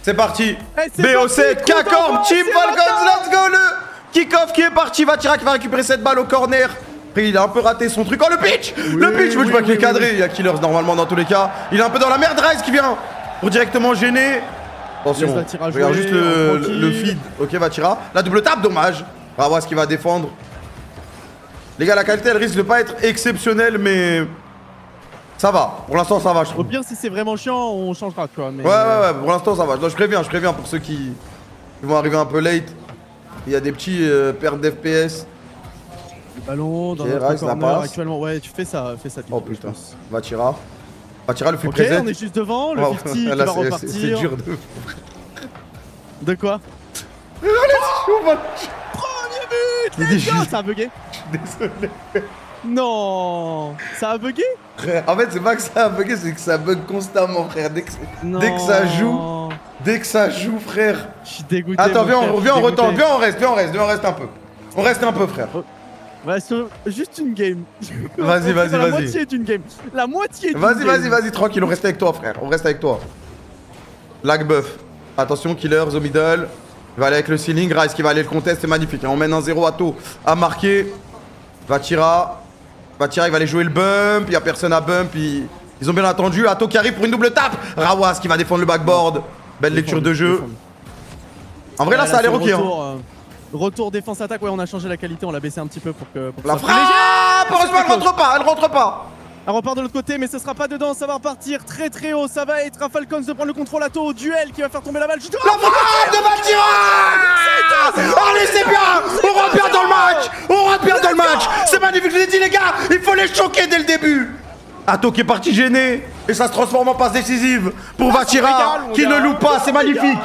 C'est parti. c'est BO7, parti, K-Corp, Team c'est Falcons, let's go. Le kick-off qui est parti. Vatira qui va récupérer cette balle au corner. Après, il a un peu raté son truc. Oh, le pitch. Le pitch, je vois qu'il est cadré. Il y a Killers normalement dans tous les cas. Il est un peu dans la merde. Rise qui vient pour directement gêner. Attention, regarde juste le feed. Ok, Vatira. La double tape, dommage. On va voir ce qu'il va défendre. Les gars, la qualité, elle risque de pas être exceptionnelle, mais ça va. Pour l'instant, ça va, je trouve. Au pire, si c'est vraiment chiant, on changera, tu vois. Mais... Ouais, pour l'instant, ça va. Je préviens pour ceux qui vont arriver un peu late. Il y a des petits pertes d'FPS. Le ballon dans notre notre corner passe. Actuellement. Ouais, tu fais ça. Oh putain, Vatira. Vatira le fait Ok, present. on est juste devant, le 50 qui va repartir. C'est dur de... De quoi? Il dit juste... Ça a bugué. Désolé. Non, ça a bugué. Frère, en fait, c'est pas que ça a bugué, c'est que ça bug constamment, frère. Dès que ça joue, frère. Je suis dégoûté. Attends, viens, on retente, viens, on reste un peu. On reste un peu, frère. Ouais, juste une game. Vas-y. La moitié d'une game. La moitié d'une game. Vas-y, tranquille, on reste avec toi, frère. On reste avec toi. Lag buff. Attention, Killers au middle. Il va aller avec le ceiling. Rise qui va aller le contest, c'est magnifique. On mène 1-0. Atto à marquer. Vatira, il va aller jouer le bump. Il n'y a personne à bump. Ils ont bien attendu. Atto qui arrive pour une double tape. Rawas qui va défendre le backboard. Belle lecture de jeu. En vrai, là, ça a l'air ok. Retour défense-attaque. Ouais, on a changé la qualité. On l'a baissé un petit peu pour que. La frappe. Heureusement, elle rentre pas. Elle repart de l'autre côté, mais ce sera pas dedans. Ça va repartir très haut. Ça va être à Falcons de prendre le contrôle. Atto au duel qui va faire tomber la balle. La frappe de Vatira. Allez, c'est bien. On repère dans le match. C'est magnifique. Je vous ai dit, les gars, il faut les choquer dès le début. Atto qui est parti gêné. Et ça se transforme en passe décisive pour Vatira qui ne loue pas. C'est magnifique.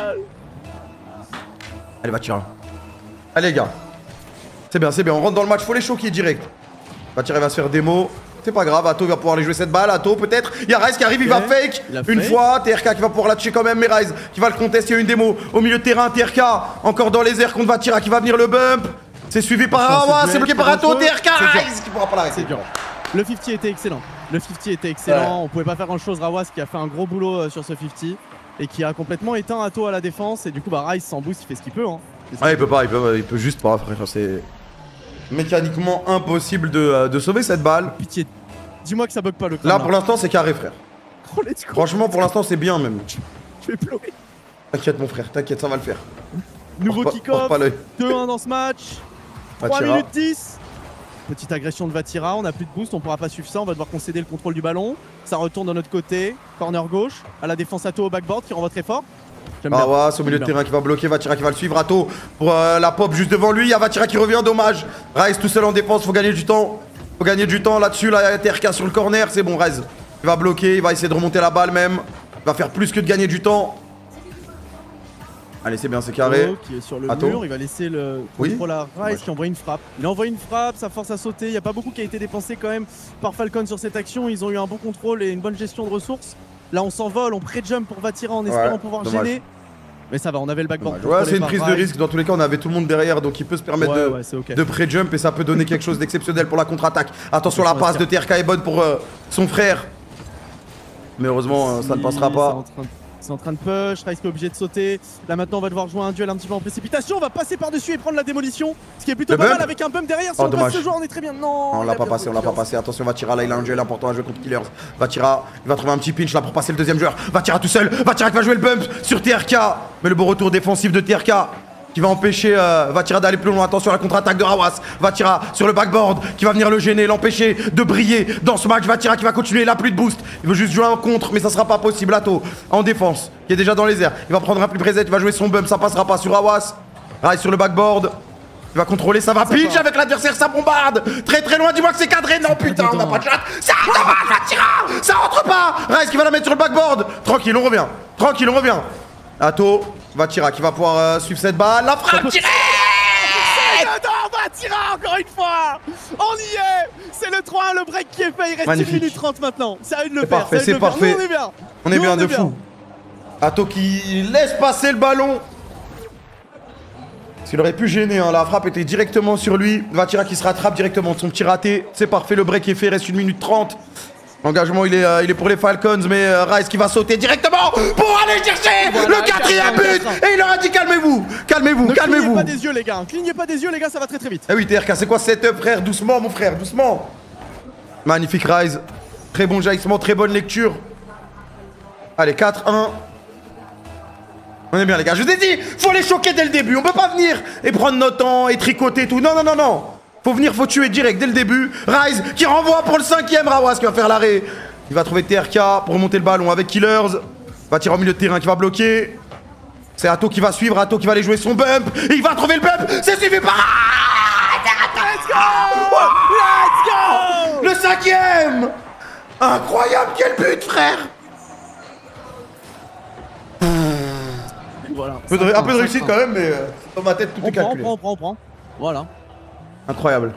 Allez, Vatira. Allez, les gars. C'est bien. On rentre dans le match. Faut les choquer direct. Vatira va se faire démo. C'est pas grave, Atto va pouvoir aller jouer cette balle. Atto peut-être. Il y a Rise qui arrive, il va fake. Une fois, TRK qui va pouvoir la tuer quand même. Mais Rise qui va le contester. Il y a une démo au milieu de terrain. TRK encore dans les airs contre Vatira qui va venir le bump. C'est suivi par Rawa. C'est bloqué par Atto. TRK. Rise qui pourra pas l'arrêter. C'est dur. Le 50 était excellent. On pouvait pas faire grand chose. Rawas qui a fait un gros boulot sur ce 50 et qui a complètement éteint Atto à la défense. Et du coup, Rise sans boost, il fait ce qu'il peut. Hein. Ouais, il peut juste pas, frère. C'est mécaniquement impossible de sauver cette balle. Pitié. Dis-moi que ça bug pas le Là, pour l'instant, c'est carré, frère. Oh, franchement, pour l'instant, c'est bien même. Je vais pleurer. T'inquiète, mon frère, t'inquiète, ça va le faire. Nouveau kick-off. 2-1 dans ce match. 3 minutes 10. Petite agression de Vatira. On a plus de boost, on pourra pas suivre ça. On va devoir concéder le contrôle du ballon. Ça retourne de notre côté. Corner gauche. À la défense Atto au backboard qui renvoie très fort. Rawas au milieu de terrain qui va bloquer, Vatira qui va le suivre, Atto pour la pop juste devant lui, il y a Vatira qui revient, dommage. Rise tout seul en défense, faut gagner du temps. Faut gagner du temps là-dessus, là il y a TRK sur le corner, c'est bon, Rise. Il va bloquer, il va essayer de remonter la balle même. Il va faire plus que de gagner du temps. Allez, c'est bien, c'est carré. Qui est sur le mur, il va laisser le contrôle à Rise qui envoie une frappe. Il envoie une frappe, ça force à sauter. Il n'y a pas beaucoup qui a été dépensé quand même par Falcon sur cette action. Ils ont eu un bon contrôle et une bonne gestion de ressources. Là, on s'envole, on pré-jump pour Vatira en espérant pouvoir gêner. Mais ça va, on avait le backboard. Ouais, c'est une prise de risque. Dans tous les cas, on avait tout le monde derrière, donc il peut se permettre de pré-jump et ça peut donner quelque chose d'exceptionnel pour la contre-attaque. Attention, la passe de TRK est bonne pour son frère. Mais heureusement, ça ne passera pas. C'est en train de push, Rise est obligé de sauter. Là maintenant on va devoir jouer un duel un petit peu en précipitation. On va passer par-dessus et prendre la démolition. Ce qui est plutôt pas mal avec un bump derrière. Si on passe ce joueur, on est très bien. Non, on l'a pas passé, Attention, Vatira là, il a un duel important à jouer contre Killers. Vatira, il va trouver un petit pinch là pour passer le deuxième joueur. Vatira tout seul, Vatira qui va jouer le bump sur TRK. Mais le beau retour défensif de TRK qui va empêcher Vatira d'aller plus loin. Attention à la contre-attaque de Rawas. Vatira sur le backboard qui va venir le gêner, l'empêcher de briller dans ce match. Vatira qui va continuer, il a plus de boost. Il veut juste jouer un contre, mais ça sera pas possible. Atto en défense, qui est déjà dans les airs. Il va prendre un plus preset, il va jouer son bump, ça passera pas sur Rawas. Rise sur le backboard. Il va contrôler, ça va pitch avec l'adversaire, ça bombarde. Très loin, dis-moi que c'est cadré. Non putain, on n'a pas de shot. Ça dommage, Vatira. Ça rentre pas. Rise qui va la mettre sur le backboard. Tranquille, on revient. Atto, Vatira qui va pouvoir suivre cette balle. La frappe tirée. Vatira encore une fois. On y est. C'est le 3-1, le break qui est fait. Il reste 1 minute 30 maintenant. C'est à une de le faire. C'est parfait. On est bien de fou. Atto qui laisse passer le ballon. Parce qu'il aurait pu gêner, hein. La frappe était directement sur lui. Vatira qui se rattrape directement de son petit raté. C'est parfait, le break est fait, reste 1 minute 30. L'engagement il est pour les Falcons, mais Ryze qui va sauter directement pour aller chercher le 4e but. Et il leur a dit calmez-vous, calmez-vous, calmez-vous. Clignez pas des yeux les gars, clignez pas des yeux les gars, ça va très très vite. Eh oui TRK, c'est quoi ce setup frère? Doucement mon frère, doucement. Magnifique Ryze, très bon jaillissement, très bonne lecture. Allez 4-1. On est bien les gars, je vous ai dit, faut les choquer dès le début, on peut pas venir et prendre notre temps et tricoter tout, non non non non. Faut venir, faut tuer direct dès le début. Ryze qui renvoie pour le 5e, Rawas qui va faire l'arrêt. Il va trouver TRK pour remonter le ballon avec Killers. Va tirer au milieu de terrain qui va bloquer. C'est Atto qui va suivre, Atto qui va aller jouer son bump. Et il va trouver le bump, c'est suivi par... Let's go! Le 5e. Incroyable, quel but frère. Voilà. Un peu de réussite quand même, mais dans ma tête tout est calculé. On prend. Voilà. Incroyable.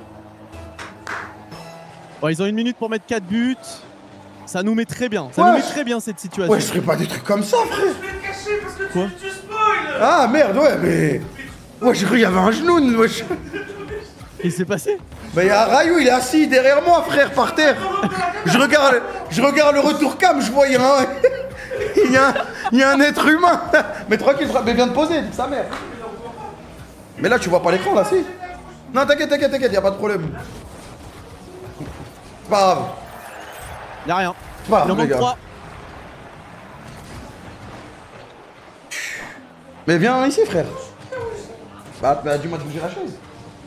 Bon, ils ont 1 minute pour mettre 4 buts. Ça nous met très bien. Ça nous met très bien cette situation. Ouais, je ferais pas des trucs comme ça, frère. Je vais te cacher parce que tu spoil. Ah merde, ouais, mais. Ouais, j'ai cru qu'il y avait un genou. Qu'est-ce qui s'est passé? Bah, il y a Rayou, il est assis derrière moi, frère, par terre. Je regarde le retour cam, je vois, il y a un être humain. Mais tranquille, mais viens de poser, sa mère. Mais là, tu vois pas l'écran, là, si? Non, t'inquiète, y a pas de problème. C'est pas grave. Y'a rien. C'est pas Il en grave, les manque gars. 3. Mais viens ici, frère. Bah, dis-moi de bouger la chaise.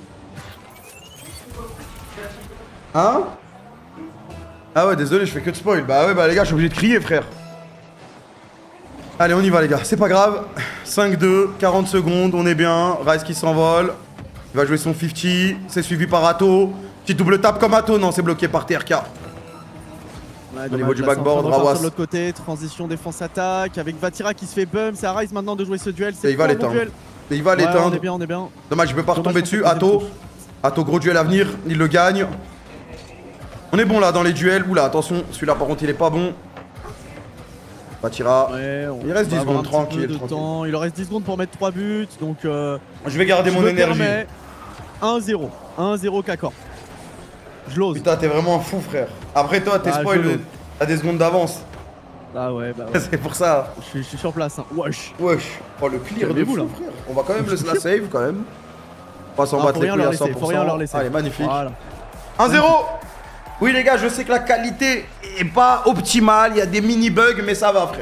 Hein? Ah ouais, désolé, je fais que de spoil. Bah ouais, bah les gars, je suis obligé de crier, frère. Allez, on y va, les gars. C'est pas grave. 5-2, 40 secondes, on est bien. Ryze qui s'envole. Il va jouer son 50. C'est suivi par Atto. Petite double tape comme Atto. Non, c'est bloqué par TRK. Ouais, Au niveau du backboard, Rawas. Rawas. De l'autre côté, transition défense-attaque avec Vatira qui se fait bump. C'est à Ryze maintenant de jouer ce duel. Et il va l'éteindre. Et il va l'éteindre. On est bien. Dommage, je peux pas retomber dessus. Atto. Atto, gros duel à venir. Il le gagne. On est bon là dans les duels. Oula, attention. Celui-là, par contre, il est pas bon. Vatira. Ouais, il reste 10 secondes, tranquille. Il leur reste 10 secondes pour mettre 3 buts. Donc, je vais garder mon énergie. 1-0. 1-0 Kakor. Je l'ose. Putain, t'es vraiment un fou, frère. Après, toi, t'es spoil. T'as des secondes d'avance. Ah ouais, bah ouais. C'est pour ça. Je suis sur place. Hein. Wesh. Oh, le clear de fou, là. frère. On va quand même la save, quand même. On va s'en battre les couilles à 100%. Faut rien leur laisser. Allez, magnifique. Voilà. 1-0. Oui, les gars, je sais que la qualité est pas optimale. Il y a des mini-bugs, mais ça va, frère.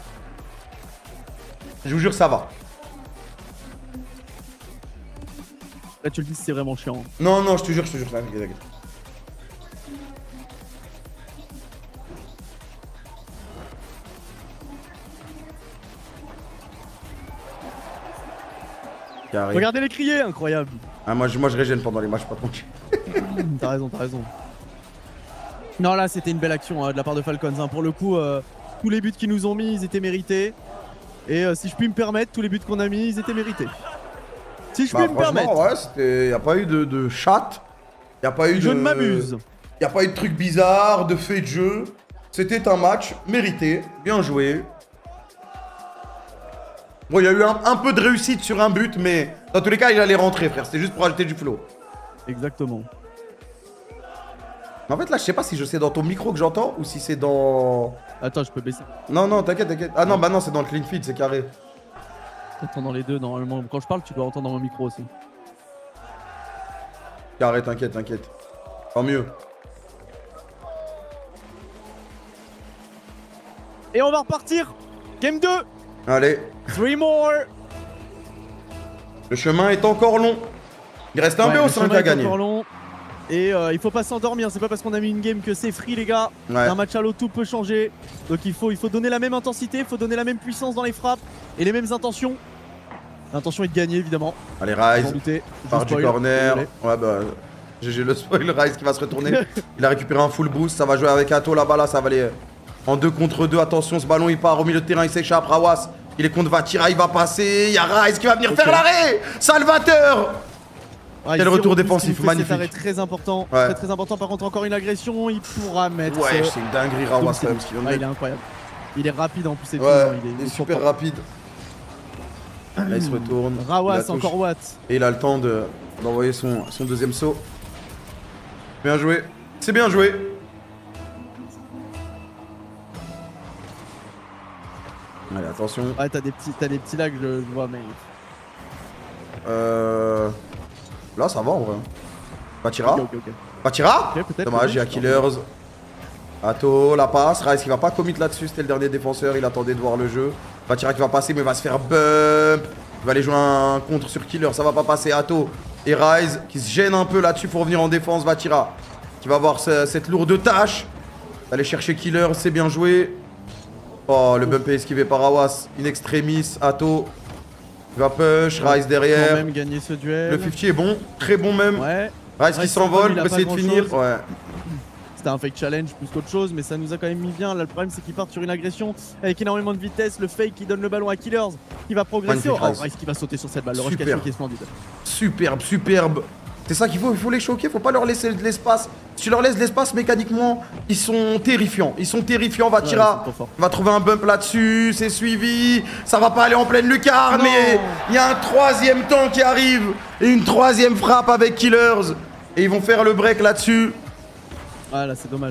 Je vous jure, ça va. Là, tu le dis, c'est vraiment chiant. Non, je te jure, t'inquiète. Regardez les criers, incroyable. Ah, moi je régène pendant les matchs, pas tranquille. T'as raison. Non, là, c'était une belle action de la part de Falcons. Hein. Pour le coup, tous les buts qu'ils nous ont mis, ils étaient mérités. Et si je puis me permettre, tous les buts qu'on a mis, ils étaient mérités. Si je puis me permettre. Ouais, c'était. Y a pas eu de chat. Y a pas eu de. Je ne m'amuse. Y a pas eu de trucs bizarres, de faits de jeu. C'était un match mérité, bien joué. Bon, il y a eu un peu de réussite sur un but, mais dans tous les cas, il allait rentrer, frère. C'était juste pour ajouter du flow. Exactement. En fait, là, je sais pas si c'est dans ton micro que j'entends ou si c'est dans. Attends, je peux baisser. Non, t'inquiète. Ah non, bah non, c'est dans le clean feed, c'est carré. T'entends dans les deux, normalement. Quand je parle, tu dois entendre dans mon micro aussi. Carré, t'inquiète. Tant mieux. Et on va repartir. Game 2. Allez. 3 more. Le chemin est encore long. Il reste un BO5 à gagner. Encore long. Et il faut pas s'endormir, c'est pas parce qu'on a mis une game que c'est free les gars. Ouais. Un match à l'eau, tout peut changer. Donc il faut donner la même intensité, il faut donner la même puissance dans les frappes et les mêmes intentions. L'intention est de gagner évidemment. Allez, Ryze. Part du corner. Désolé. Ouais, bah. GG le spoil, Ryze qui va se retourner. Il a récupéré un full boost, ça va jouer avec Atto là-bas, là, ça va aller en 2 contre 2. Attention, ce ballon il part au milieu de terrain, il s'échappe. Rawas, il est contre Vatira, il va passer. Il y a Ryze qui va venir faire l'arrêt. Salvateur. Quel retour défensif, magnifique. C'est un arrêt très important. Ouais. Très important. Par contre, encore une agression, il pourra mettre. Ouais, c'est une dinguerie, Rawas quand même. Il est incroyable. Il est rapide en plus. C'est il est super rapide. Là, il se retourne. Rawas, encore Watt. Et il a le temps d'envoyer son deuxième saut. Bien joué. C'est bien joué. Attention. Ouais, t'as des petits lags, je vois, mais. Là, ça va en vrai. Vatira. Ok. Vatira. Ok, peut-être, Dommage, il y a Killers. Atto, la passe. Rice qui va pas commit là-dessus, c'était le dernier défenseur, il attendait de voir le jeu. Vatira qui va passer, mais il va se faire bump. Il va aller jouer un contre sur Killer, ça va pas passer. Atto et Rise qui se gênent un peu là-dessus pour revenir en défense. Vatira qui va avoir cette lourde tâche. Aller chercher Killer, c'est bien joué. Oh, le bump est esquivé par Awas. In extremis, Atto. Il va push, Rise derrière. Quand même gagner ce duel. Le 50 est bon, très bon même. Ouais. Rise qui s'envole pour essayer de finir. Ouais. C'était un fake challenge plus qu'autre chose, mais ça nous a quand même mis bien. Là, le problème, c'est qu'il part sur une agression avec énormément de vitesse. Le fake qui donne le ballon à Killers, qui va progresser. Oh, Rise qui va sauter sur cette balle. Le rush qui est splendide. Superbe. C'est ça qu'il faut, il faut les choquer, faut pas leur laisser de l'espace. Si tu leur laisses de l'espace mécaniquement, ils sont terrifiants. Vatira va trouver un bump là-dessus, c'est suivi. Ça va pas aller en pleine lucarne, mais il y a un troisième temps qui arrive. Et une troisième frappe avec Killers. Et ils vont faire le break là-dessus. Ah là, c'est dommage.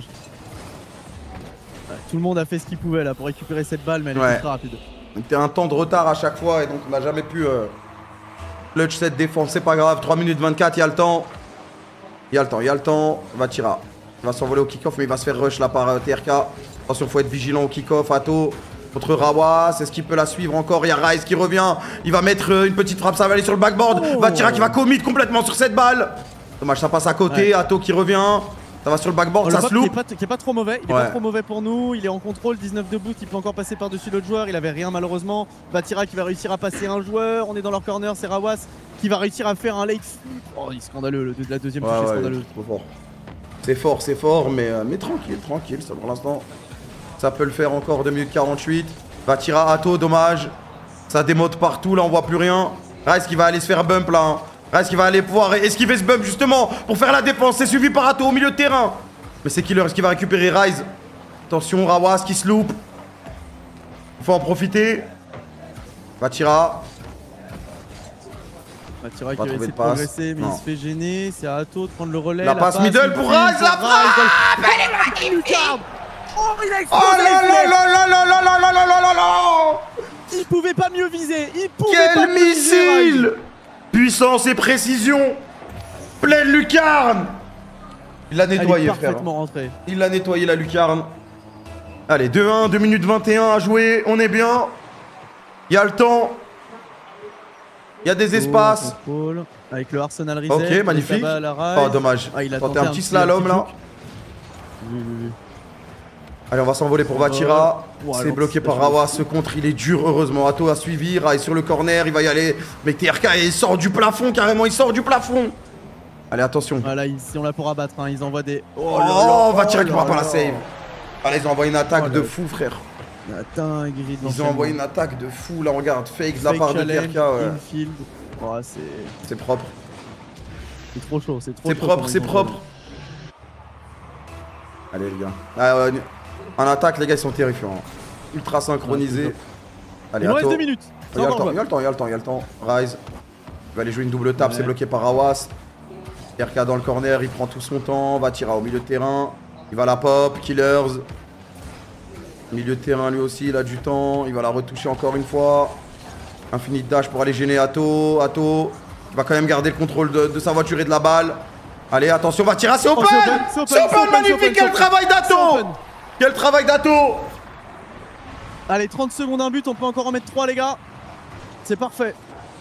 Ouais, tout le monde a fait ce qu'il pouvait là pour récupérer cette balle, mais elle était très rapide. C'était un temps de retard à chaque fois et donc on n'a jamais pu clutch cette défense. C'est pas grave, 3 minutes 24, il y a le temps. Il y a le temps. Vatira. Il va s'envoler au kick-off, mais il va se faire rush là par TRK. Attention, faut être vigilant au kick-off. Atto contre Rawas. Est-ce qu'il peut la suivre encore? Il y a Rise qui revient. Il va mettre une petite frappe, ça va aller sur le backboard. Vatira qui va commit complètement sur cette balle. Dommage, ça passe à côté. Atto qui revient. Ça va sur le backboard, ça se loupe. Qui est pas trop mauvais, il est pas trop mauvais pour nous, il est en contrôle, 19 de boost, il peut encore passer par-dessus l'autre joueur, il avait rien malheureusement. Vatira qui va réussir à passer un joueur, on est dans leur corner, c'est Rawas qui va réussir à faire un late flip. Oh, il est scandaleux, la deuxième touche est scandaleuse. C'est fort, mais tranquille, ça pour l'instant. Ça peut le faire encore, 2 minutes 48. Vatira, Atto, dommage. Ça démode partout, là on voit plus rien. Rice qui va aller se faire bump là. Hein. Rice qui va aller pouvoir esquiver ce bump justement pour faire la défense. C'est suivi par Atto au milieu de terrain. Mais c'est Killer qui va récupérer Rise. Attention, Rawas qui se loupe. Il faut en profiter. Vatira. Vatira qui va essayer de progresser, mais il se fait gêner. C'est à Atto de prendre le relais. La passe middle pour Rise, la frappe. Elle est magnifique. Oh, il a explosé. Oh là. Il pouvait pas mieux viser. Quel missile. Puissance et précision. Pleine lucarne. Il l'a nettoyé, frère. Rentré. Il l'a nettoyé, la lucarne. Allez, 2-1, 2 minutes 21 à jouer. On est bien. Il y a le temps. Il y a des espaces. Avec le Arsenal reset. Ok, magnifique. Oh, dommage. Il a tenté un petit slalom là. Allez, on va s'envoler pour Vatira. C'est bloqué par Rawa. Ce contre, il est dur, heureusement. Atto a suivi. Rai sur le corner, il va y aller. Mais TRK, il sort du plafond, carrément. Il sort du plafond. Allez, attention. Voilà, ils sont là pour abattre. Hein. Ils envoient des. Oh, Vatira qui pourra pas la save. Allez, ils ont envoyé une attaque de fou, frère. Ils ont envoyé une attaque de fou. Là, regarde. Fake de la part de TRK. Ouais. C'est propre. C'est trop chaud. C'est propre. Allez, les gars. En attaque, les gars, ils sont terrifiants. Ultra synchronisés. Allez, il reste 2 minutes. Il y a le temps. Rise. Il va aller jouer une double tape, c'est bloqué par Awas. RK dans le corner, il prend tout son temps. Vatira au milieu de terrain. Il va la pop. Killers. Milieu de terrain, lui aussi, il a du temps. Il va la retoucher encore une fois. Infini dash pour aller gêner Atto. Atto. Il va quand même garder le contrôle de sa voiture et de la balle. Allez, attention, Vatira, c'est open! C'est open, magnifique! Quel travail d'Atto! Quel travail d'Atto! Allez, 30 secondes, un but, on peut encore en mettre 3, les gars. C'est parfait.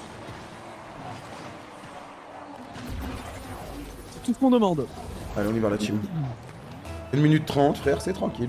C'est tout ce qu'on demande. Allez, on y va, la team. 1 minute 30, frère, c'est tranquille.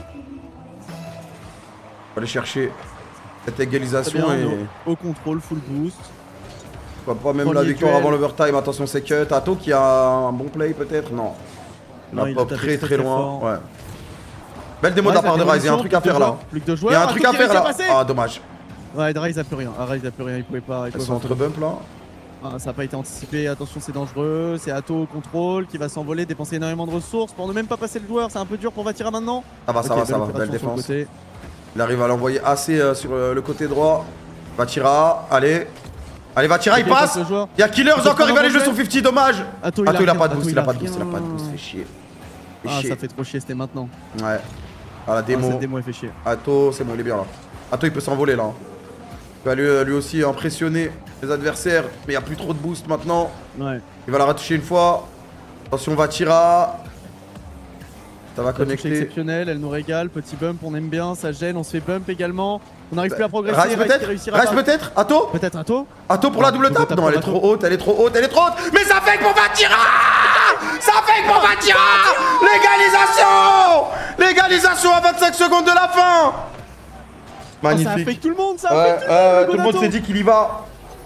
On va aller chercher cette égalisation bien, et... Au contrôle, full boost. Pourquoi pas même la victoire avant l'overtime. Attention, c'est cut. Atto qui a un bon play peut-être. Non. La pop très loin. Ouais. Belle démo de la part de Rise. Il y a un truc à faire là. Il y a un truc à faire là. Ah, dommage. Ouais, Rise a plus rien. Rise a plus rien. Il pouvait pas. Elles sont entre bump là. Ah, ça n'a pas été anticipé. Attention, c'est dangereux. C'est Atto au contrôle qui va s'envoler, dépenser énormément de ressources pour ne même pas passer le joueur. C'est un peu dur pour Vatira maintenant. Ça va. Belle défense. Il arrive à l'envoyer assez sur le côté droit. Vatira, allez. Allez, Vatira, il passe. Il y a Killers encore, il va aller jouer son 50, dommage. Atto, il a pas de boost, il a pas de boost, fait chier. Ah, ça fait trop chier, c'était maintenant. Ouais. Ah, la démo. Cette démo, elle fait chier. Atto, c'est bon, il est bien là. Atto il peut s'envoler là. Il peut aller lui aussi impressionner les adversaires. Mais il n'y a plus trop de boost maintenant. Ouais. Il va la retoucher une fois. Attention Vatira. Ça va connecter. Exceptionnel, elle nous régale. Petit bump, on aime bien, ça gêne, on se fait bump également. On n'arrive plus à progresser. Rise peut-être. Rise peut-être. Atto. Peut-être Atto. Atto pour la double tape. Non, elle est trop haute, elle est trop haute, elle est trop haute. Mais ça fake pour Vatira. Ça fake pour Vatira. Légalisation. Légalisation à 25 secondes de la fin. Magnifique. Ça affecte tout le monde, ça ouais, affecte tout le monde. tout le monde s'est dit qu'il y va.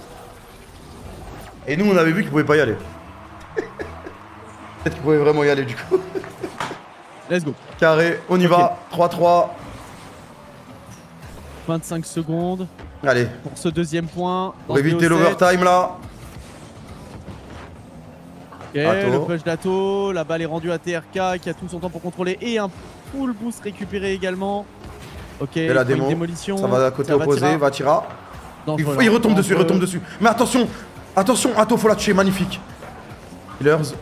Et nous on avait vu qu'il pouvait pas y aller. Peut-être qu'il pouvait vraiment y aller du coup. Let's go. Carré, on y va. 3-3. 25 secondes. Allez. Pour ce deuxième point. Pour éviter l'overtime là. Ok, le push d'Atto. La balle est rendue à TRK qui a tout son temps pour contrôler. Et un full boost récupéré également. Ok, et la démolition. Ça va à côté opposé, Vatira. Il retombe dessus, il retombe dessus. Mais attention, attention, Atto, faut la tuer, magnifique. Killers.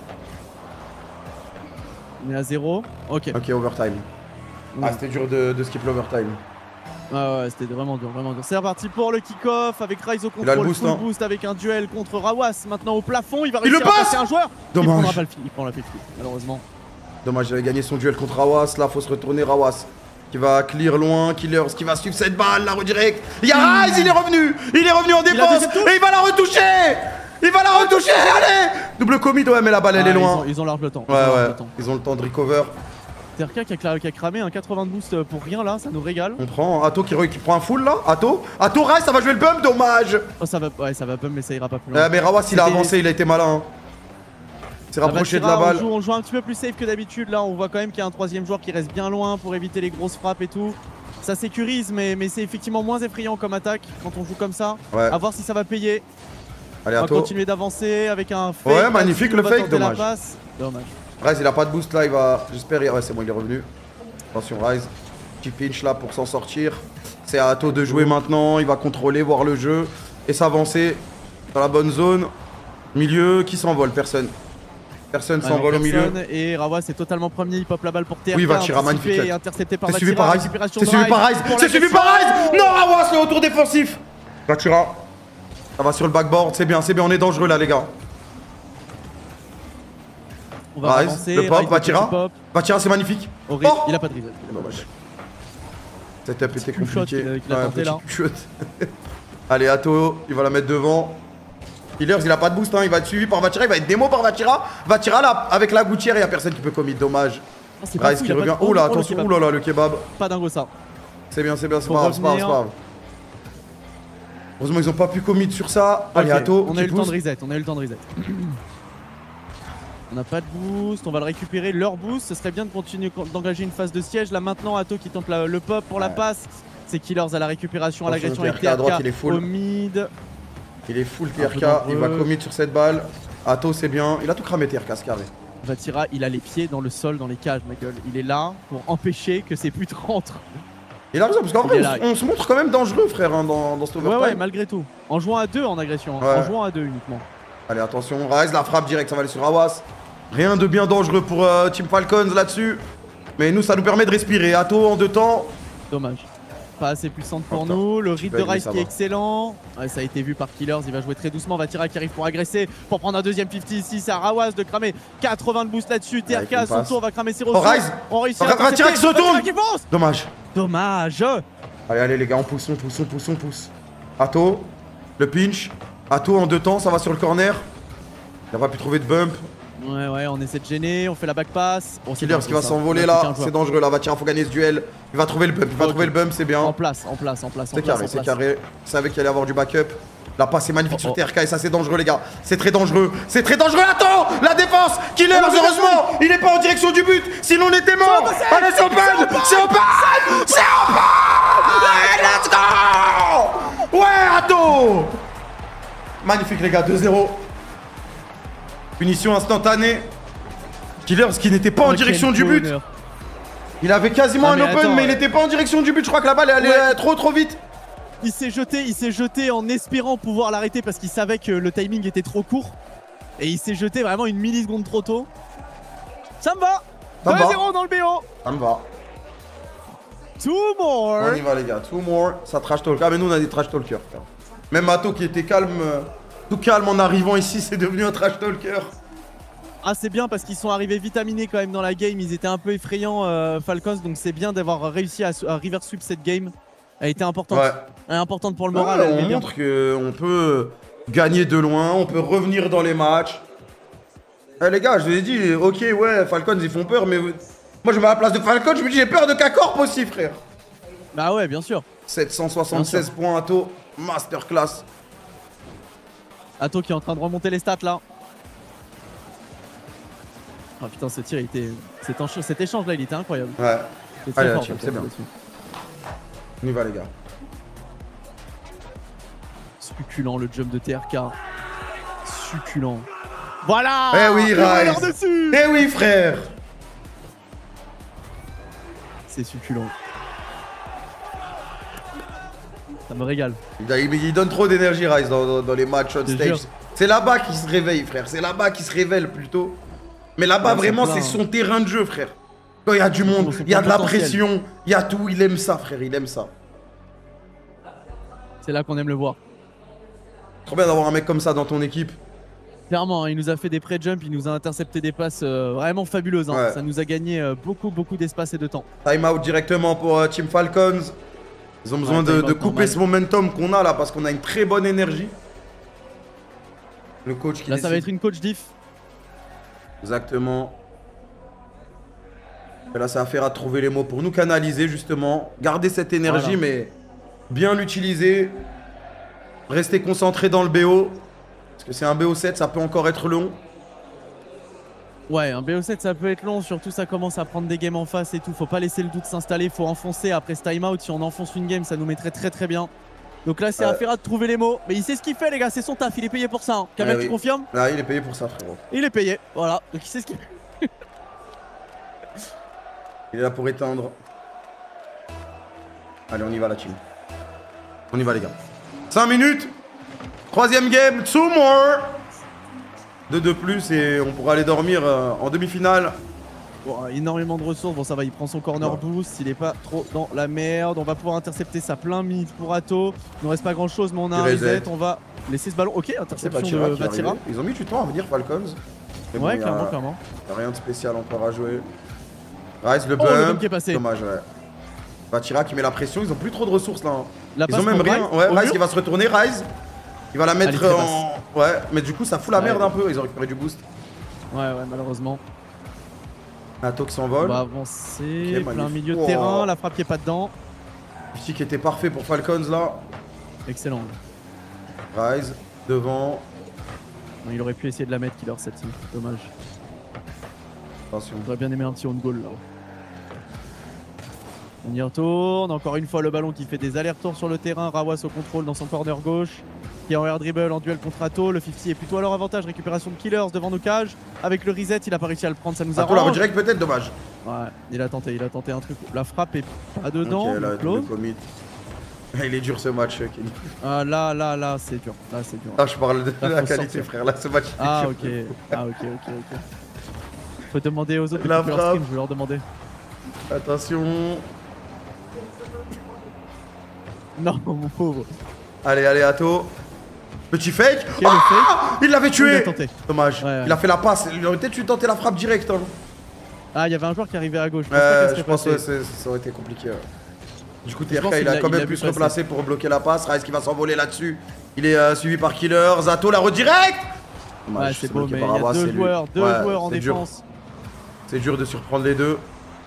On est à 0. Ok. Ok, overtime. Ah, c'était dur de skip l'overtime. Ouais, c'était vraiment dur, vraiment dur. C'est reparti pour le kick-off avec Rise au contrôle. Il a le boost, full boost avec un duel contre Rawas. Maintenant au plafond, il va réussir à passer un joueur. Dommage. Il prend la 50, malheureusement. Dommage, il avait gagné son duel contre Rawas. Là, faut se retourner. Rawas qui va clear loin. Killers qui va suivre cette balle, la redirect. Il y a Rise, il est revenu. Il est revenu en défense. Et il va la retoucher. Il va la retoucher. Allez. Double commit, ouais, mais la balle, elle est loin. Ils ont large le temps. Ouais, ils ont le temps de recover. TRK qui a cramé un 80 de boost pour rien là, ça nous régale. On prend Atto qui prend un full là. Atto Rise, ça va jouer le bump, dommage. Oh, ça va bump, mais ça ira pas plus loin. Mais Rawas, il a avancé, il a été malin. Il s'est rapproché de la balle. On joue un petit peu plus safe que d'habitude. Là, on voit quand même qu'il y a un troisième joueur qui reste bien loin pour éviter les grosses frappes et tout. Ça sécurise, mais c'est effectivement moins effrayant comme attaque quand on joue comme ça. Ouais. À voir si ça va payer. Allez, on Atto. va continuer d'avancer avec un fake. Ouais, magnifique le fake, dommage. Dommage. Rise, il a pas de boost là, il va. J'espère. Ouais, c'est bon, il est revenu. Attention, Rise. Petit pinch là pour s'en sortir. C'est à Atto de jouer maintenant. Il va contrôler, voir le jeu et s'avancer dans la bonne zone. Milieu, qui s'envole? Personne. Personne s'envole au milieu. Et Rawas est totalement premier, il pop la balle pour TRK. Oui, Vatira, magnifique. Intercepté par C'est suivi par Rise. C'est suivi par Rise. C'est suivi par Rise. Non, Rawas, le retour défensif. Vatira. Ça va sur le backboard, c'est bien, on est dangereux là, les gars. On va Rise, avancer, le pop, Vatira. Vatira, c'est magnifique. Oh, il a pas de reset. Dommage. Cette up était compliqué. qu'il a tenté là. Allez, Atto, il va la mettre devant. Killers, il a pas de boost, hein. Il va être suivi par Vatira, il va être démo par Vatira. Vatira là, avec la gouttière, il y a personne qui peut commit, dommage. Rise qui revient. Oh là, attention, oh là là, le kebab. Pas dingo ça. C'est bien, c'est pas grave. Heureusement, ils ont pas pu commit sur ça. Allez, Atto, on a eu le temps de reset, On n'a pas de boost, on va le récupérer, leur boost. Ce serait bien de continuer d'engager une phase de siège. Là maintenant, Atto qui tente le pop pour la passe. C'est Killers à la récupération, à l'agression avec TRK à droite, il est full. au mid. Il est full TRK, il va commit sur cette balle. Atto, c'est bien. Il a tout cramé TRK, ce carré. Vatira, il a les pieds dans le sol, dans les cages, ma gueule. Il est là pour empêcher que ces putes rentrent. Il a raison, parce qu'en vrai, on se montre quand même dangereux, frère, hein, dans cet overtime. Ouais, malgré tout. En jouant à 2 en agression, en jouant à 2 uniquement. Allez, attention, Rise, la frappe directe, ça va aller sur Rawas. Rien de bien dangereux pour Team Falcons là-dessus. Mais nous, ça nous permet de respirer. Atto en 2 temps. Dommage. Pas assez puissante pour nous. Le rythme de Rise qui est excellent. Ouais, ça a été vu par Killers. Il va jouer très doucement. Vatira qui arrive pour agresser. Pour prendre un deuxième 50 ici. C'est à Rawas de cramer 80 de boost là-dessus. TRK à son tour va cramer ses ressources. Rise. On réussit à Vatira qui se retourne. Dommage. Dommage. Allez, les gars, on pousse. Atto, le pinch. Atto en 2 temps, ça va sur le corner. Il n'a pas pu trouver de bump. Ouais, on essaie de gêner, on fait la back pass. Killers qui va s'envoler là, c'est dangereux là, Vatira, faut gagner ce duel. Il va trouver le bump, c'est bien. En place. C'est carré. Il savait qu'il allait avoir du backup. La passe est magnifique sur TRK et ça c'est dangereux les gars. C'est très dangereux. Attends, la défense. Killers, heureusement, il est pas en direction du but. Sinon on était mort. Allez, c'est open. Let's go. Ouais, Atto. Magnifique les gars, 2-0. Punition instantanée. Killers qui n'était pas en direction du but. Il avait quasiment un open, mais il n'était pas en direction du but. Je crois que la balle est allée trop vite. Il s'est jeté en espérant pouvoir l'arrêter parce qu'il savait que le timing était trop court. Et il s'est jeté vraiment une milliseconde trop tôt. Ça me va. 2-0 dans le BO. Ça me va. Two more. On y va les gars, 2 more, ça trash talk. Ah mais nous on a des trash talkers. Frère. Même Atto qui était calme, tout calme en arrivant ici, c'est devenu un trash talker. Ah c'est bien parce qu'ils sont arrivés vitaminés quand même dans la game, ils étaient un peu effrayants Falcons, donc c'est bien d'avoir réussi à reverse sweep cette game. Elle était importante, ouais. Elle est importante pour le moral. Ouais, on montre qu'on peut gagner de loin, on peut revenir dans les matchs. Eh les gars, je vous ai dit, ok ouais, Falcons ils font peur, mais moi je mets à la place de Falcons, je me dis j'ai peur de K-Corp aussi frère. Bah ouais, bien sûr. 776 points Atto, masterclass. Atto qui est en train de remonter les stats là. Oh putain, ce tir, il était... cet échange là, il était incroyable. Ouais. Allez, c'est bien. On y va les gars. Succulent le jump de TRK. Succulent. Voilà. Eh oui, Rise. Eh oui, frère. C'est succulent. Ça me régale. Il donne trop d'énergie, Rise, dans les matchs on stage. C'est là-bas qu'il se réveille, frère. C'est là-bas qu'il se révèle plutôt. Mais là-bas, vraiment, c'est son terrain de jeu, frère. Quand il y a du monde, il y a de la pression, il y a tout. Il aime ça, frère. Il aime ça. C'est là qu'on aime le voir. Trop bien d'avoir un mec comme ça dans ton équipe. Clairement, il nous a fait des pré-jumps, il nous a intercepté des passes vraiment fabuleuses. Hein. Ouais. Ça nous a gagné beaucoup d'espace et de temps. Time out directement pour Team Falcons. Ils ont besoin de couper ce momentum qu'on a là parce qu'on a une très bonne énergie. Le coach qui là, ça va être une coach diff. Exactement. Et là, ça va faire à trouver les mots pour nous canaliser justement. Garder cette énergie, mais bien l'utiliser. Rester concentré dans le BO. Parce que c'est un BO7, ça peut encore être long. Ouais, un BO7 ça peut être long, surtout ça commence à prendre des games en face et tout. Faut pas laisser le doute s'installer, faut enfoncer après ce timeout. Si on enfonce une game, ça nous mettrait très bien. Donc là, c'est à Ferrat de trouver les mots. Mais il sait ce qu'il fait, les gars, c'est son taf, il est payé pour ça. Hein. Kamel, tu confirmes? Ah, il est payé pour ça, frérot. Il est payé, voilà. Donc il sait ce qu'il fait. Il est là pour éteindre. Allez, on y va, la team. On y va, les gars. 5 minutes. Troisième game, 2 more. 2 de plus et on pourra aller dormir en demi-finale. Bon, énormément de ressources, bon ça va, il prend son corner boost, il est pas trop dans la merde, on va pouvoir intercepter ça plein mid pour Atto. Il ne reste pas grand chose mais on a un reset, on va laisser ce ballon. Ok, interception de Vatira. Ils ont mis du temps à venir Falcons. Mais ouais, bon, clairement. Il n'y a rien de spécial encore à jouer. Rise le bump qui est passé. Dommage, ouais. Vatira qui met la pression, ils ont plus trop de ressources là. La ils ont même rien. Ouais, Rise qui va se retourner, Rise. Il va la mettre en... Ouais, mais du coup ça fout la merde un peu, ils ont récupéré du boost. Ouais, malheureusement. Atto qui s'envole. On va avancer, plein milieu de terrain, la frappe qui est pas dedans. Petit qui était parfait pour Falcons là. Excellent. Rise, devant. Non, il aurait pu essayer de la mettre, Killer 7, dommage. Attention. On aurait bien aimé un petit on goal là. On y retourne, encore une fois le ballon qui fait des allers-retours sur le terrain, Rawas au contrôle dans son corner gauche, qui est en air dribble en duel contre Atto, le 50 est plutôt à leur avantage, récupération de Killers devant nos cages, avec le reset il a pas réussi à le prendre, ça nous arrange. Atto la redirect peut-être, dommage. Ouais, il a tenté un truc, la frappe est pas dedans, okay, là, il est dur ce match, Kenny. Ah là c'est dur, Ah je parle de la qualité sortir. Frère, là ce match ah ok, ok. Faut demander aux autres la de leur stream, je vais leur demander. Attention. Non, mon pauvre. Allez, Atto. Petit fake. Il l'avait tué. Il a tenté. Dommage. Ouais. Il a fait la passe. Il aurait peut-être dû tenter la frappe directe. Hein. Ah, il y avait un joueur qui arrivait à gauche. Je pense que ça aurait été compliqué. Du coup, TRK, il a quand même pu se replacer pour bloquer la passe. Rise qui va s'envoler là-dessus. Il est suivi par Killer. Atto la redirect. Ouais, c'est beau, mais il y a deux joueurs en défense. C'est dur de surprendre les deux.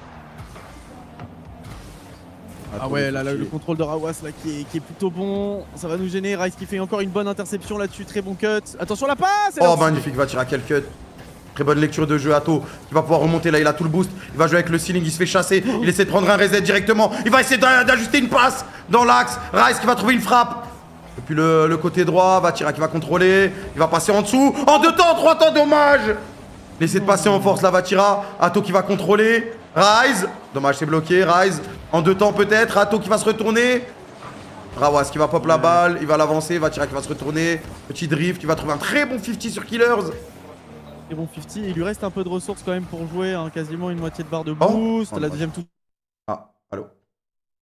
Ah ouais, là le contrôle de Rawas là qui est plutôt bon, ça va nous gêner. Rise qui fait encore une bonne interception là-dessus, très bon cut. Attention la passe. Oh magnifique, va tirer à quel cut. Très bonne lecture de jeu Atto, qui va pouvoir remonter là, il a tout le boost. Il va jouer avec le ceiling, il se fait chasser, il essaie de prendre un reset directement. Il va essayer d'ajuster une passe dans l'axe. Rise qui va trouver une frappe. Et puis le côté droit, Vatira qui va contrôler. Il va passer en dessous. En 2 temps, 3 temps, dommage. Il essaie de passer en force la Vatira. Atto qui va contrôler. Rise. Dommage, c'est bloqué. Rise. En 2 temps peut-être. Atto qui va se retourner. Rawas qui va pop la balle. Il va l'avancer. Vatira qui va se retourner. Petit drift. Qui va trouver un très bon 50 sur Killers. Très bon 50. Il lui reste un peu de ressources quand même pour jouer. Hein. Quasiment une moitié de barre de boost. La deuxième tout. Ah, allô.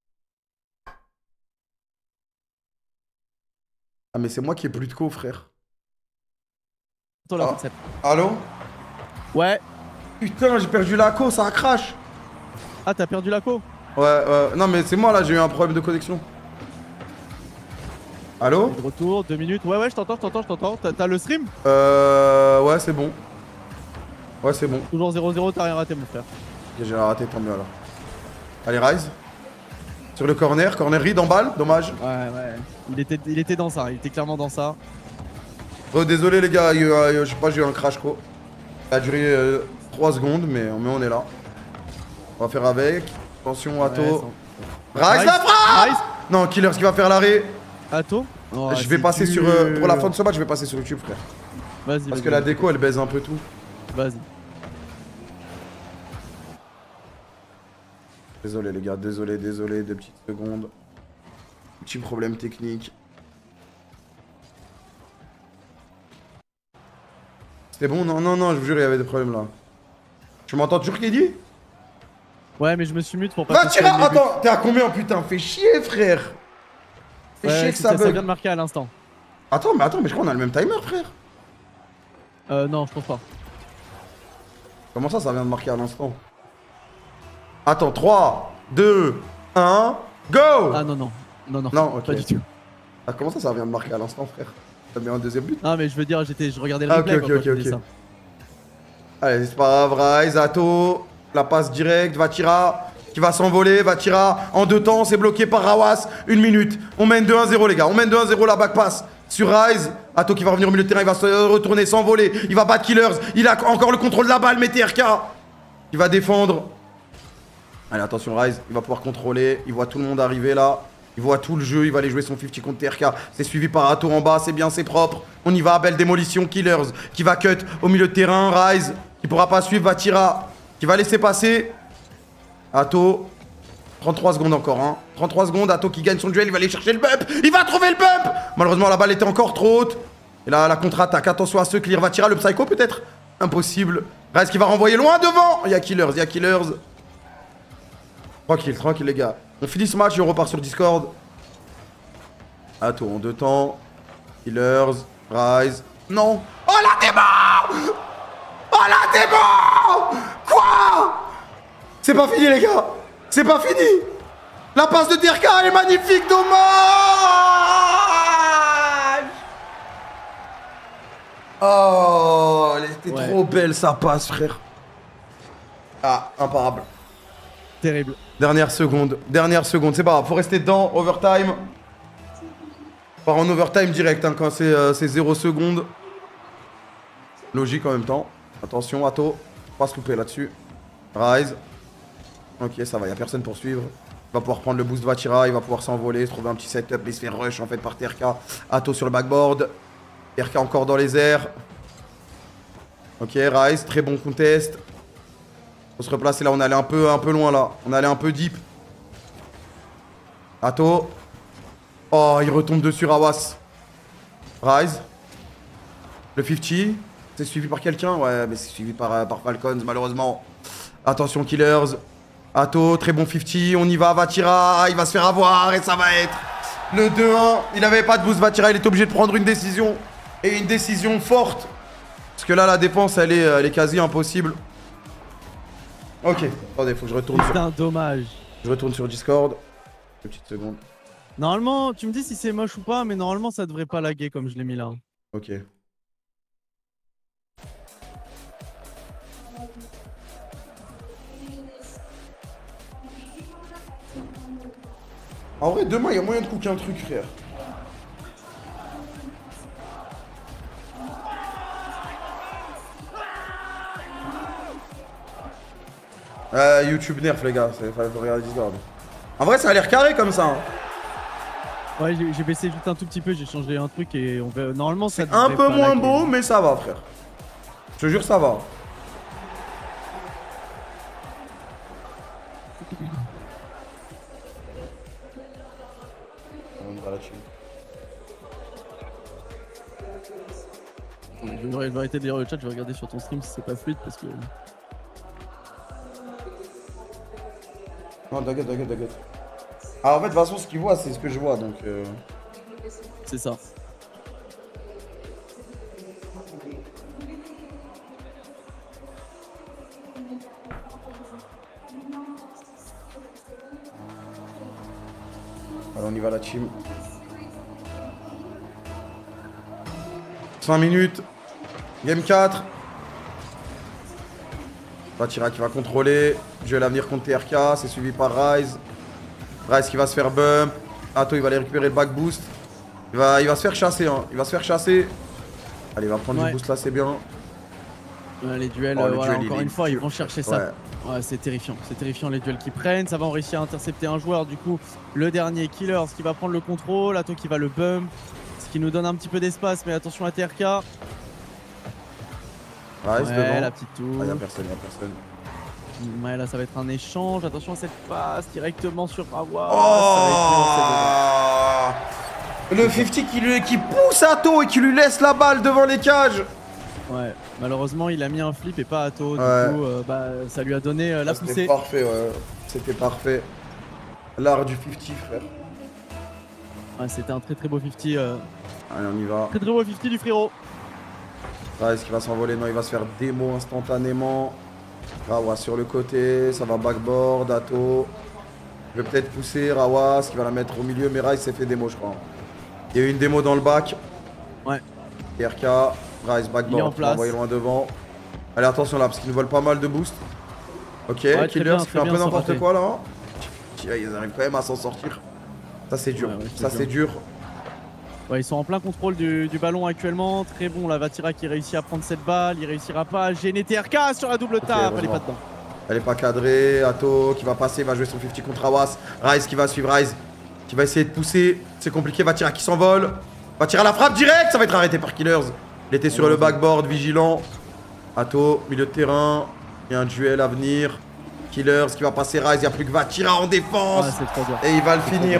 Ah, mais c'est moi qui ai plus de co, frère. Toi, là, Forcep. Allô? Ouais. Putain, j'ai perdu la co, ça crash. Ah, t'as perdu la co? Ouais, non, mais c'est moi là, j'ai eu un problème de connexion. Allô? De retour, 2 minutes. Ouais, je t'entends. T'as le stream? Ouais, c'est bon. Ouais, c'est bon. Toujours 0-0, t'as rien raté, mon frère. Ok, j'ai raté, tant mieux alors. Allez, Rise. Sur le corner, read en balle, dommage. Ouais. Il était dans ça, il était clairement dans ça. Oh, désolé les gars, je sais pas, j'ai eu un crash quoi. Ça a duré 3 secondes, mais on est là. On va faire avec. Attention, Atto. Rise la frappe! Non, Killers qui va faire l'arrêt. Atto? Je vais passer sur. Pour la fin de ce match, je vais passer sur YouTube, frère. Vas-y. Parce que la déco, elle baise un peu tout. Vas-y. Désolé les gars, désolé, 2 petites secondes. Petit problème technique. C'était bon? Non, je vous jure, il y avait des problèmes là. Tu m'entends toujours, Kedi? Ouais, mais je me suis mute pour pas. Va tirer! Attends, t'es à combien, putain? Fais chier, frère! Fais chier que ça bug. Ça vient de marquer à l'instant. Attends, mais je crois qu'on a le même timer, frère. Non, je pense pas. Comment ça vient de marquer à l'instant? Attends, 3, 2, 1, go! Ah non, ok. Pas du tout. Ah, comment ça vient de marquer à l'instant, frère? T'as mis un deuxième but? Non, mais je veux dire, je regardais le replay. Ok. Ça. Allez, c'est pas grave, Rise, Atto, la passe directe, Vatira, qui va s'envoler, Vatira, en 2 temps, c'est bloqué par Rawas, 1 minute. On mène 2-1-0, les gars, on mène 2-1-0, la back pass sur Rise. Atto qui va revenir au milieu de terrain, il va se retourner, s'envoler, il va battre Killers, il a encore le contrôle de la balle, mais TRK, il va défendre. Allez, attention, Rise, il va pouvoir contrôler, il voit tout le monde arriver là. Il voit tout le jeu, il va aller jouer son 50 contre TRK. C'est suivi par Atto en bas, c'est bien, c'est propre. On y va, belle démolition, Killers qui va cut au milieu de terrain. Rise qui pourra pas suivre, Vatira qui va laisser passer. Atto, 33 secondes encore, hein. 33 secondes, Atto qui gagne son duel, il va aller chercher le bump. Il va trouver le bump. Malheureusement, la balle était encore trop haute. Et là, la contre-attaque, attention à ce clear. Vatira, le psycho peut-être? Impossible. Rise qui va renvoyer loin devant. Il y a Killers. Tranquille les gars. On finit ce match et on repart sur Discord. Atto en 2 temps. Killers, Rise. Non. Oh la démon! Quoi? C'est pas fini les gars. C'est pas fini. La passe de TRK est magnifique, dommage. Oh, elle était trop belle sa passe, frère. Ah, imparable. Terrible. Dernière seconde, c'est pas grave, faut rester dedans, overtime. On part en overtime direct hein, quand c'est 0 secondes. Logique en même temps. Attention, Atto, pas se louper là-dessus. Rise. Ok, ça va, y a personne pour suivre. Il va pouvoir prendre le boost Vatira, il va pouvoir s'envoler, se trouver un petit setup, mais il se fait rush en fait par TRK. Atto sur le backboard. TRK encore dans les airs. Ok, Rise, très bon contest. Faut se replacer là, on allait un peu loin là. On allait un peu deep. Atto. Oh, il retombe dessus Rawas. Rise. Le 50. C'est suivi par quelqu'un? Ouais, mais c'est suivi par Falcons malheureusement. Attention Killers. Atto, très bon 50. On y va, Vatira. Il va se faire avoir et ça va être le 2-1. Il avait pas de boost Vatira, il est obligé de prendre une décision. Et une décision forte. Parce que là, la défense, elle est quasi impossible. Ok, attendez, faut que je retourne sur... Putain, dommage. Je retourne sur Discord. Une petite seconde. Normalement, tu me dis si c'est moche ou pas, mais normalement, ça devrait pas laguer comme je l'ai mis là. Ok. En vrai, demain, il y a moyen de cooker un truc, frère. YouTube nerf les gars, il fallait regarder Discord. En vrai ça a l'air carré comme ça hein. Ouais j'ai baissé juste un tout petit peu, j'ai changé un truc et on va... Normalement ça un peu moins beau mais ça va frère. Je te jure ça va. On va la chill. Je vais arrêter de lire le chat, je vais regarder sur ton stream si c'est pas fluide parce que... Non, t'inquiète. Alors en fait, de toute façon, ce qu'il voit, c'est ce que je vois, donc... C'est ça. on y va la team. 5 minutes. Game 4. Vatira qui va contrôler. Duel à venir contre TRK. C'est suivi par Ryze. Ryze qui va se faire bump. Atto il va aller récupérer le back boost. Il va se faire chasser. Hein. Il va se faire chasser. Allez, il va prendre du boost là, c'est bien. Les duels, voilà, encore une fois, ils vont chercher ça. Ouais, c'est terrifiant les duels qu'ils prennent. Ça va en réussir à intercepter un joueur. Du coup, le dernier Killers qui va prendre le contrôle. Atto qui va le bump. Ce qui nous donne un petit peu d'espace, mais attention à TRK. Ryze devant. La petite tour. Ah, y'a personne. Ouais, là ça va être un échange. Attention à cette passe directement sur Rawa. Oh, le 50 qui pousse Atto et qui lui laisse la balle devant les cages. Ouais, malheureusement il a mis un flip et pas Atto. Du coup, ça lui a donné la poussée. C'était parfait, ouais. C'était parfait. L'art du 50, frère. Ouais, c'était un très beau 50. Allez, on y va. Très beau 50 du frérot. Ryze qui va s'envoler, non, il va se faire démo instantanément. Rawa sur le côté, ça va backboard, Atto. Il veut peut-être pousser Rawa, qui va la mettre au milieu, mais Ryze s'est fait démo, je crois. Il y a eu une démo dans le back. Ouais. RK, Ryze backboard, il va envoyer loin devant. Allez, attention là, parce qu'ils nous volent pas mal de boost. Ok, ouais, Killers qui fait un peu n'importe quoi là. Ils arrivent quand même à s'en sortir. Ça c'est dur, ça c'est dur. Ouais, ils sont en plein contrôle du ballon actuellement. Très bon, la Vatira qui réussit à prendre cette balle. Il réussira pas à gêner TRK sur la double tape. Elle est pas dedans. Elle est pas cadrée. Atto qui va passer, va jouer son 50 contre Awas. Ryze qui va suivre, Ryze qui va essayer de pousser. C'est compliqué, Vatira qui s'envole. Vatira la frappe direct, ça va être arrêté par Killers. Il était sur le backboard, vigilant. Atto, milieu de terrain. Il y a un duel à venir. Killers qui va passer Ryze. Il n'y a plus que Vatira en défense. Et il va le finir.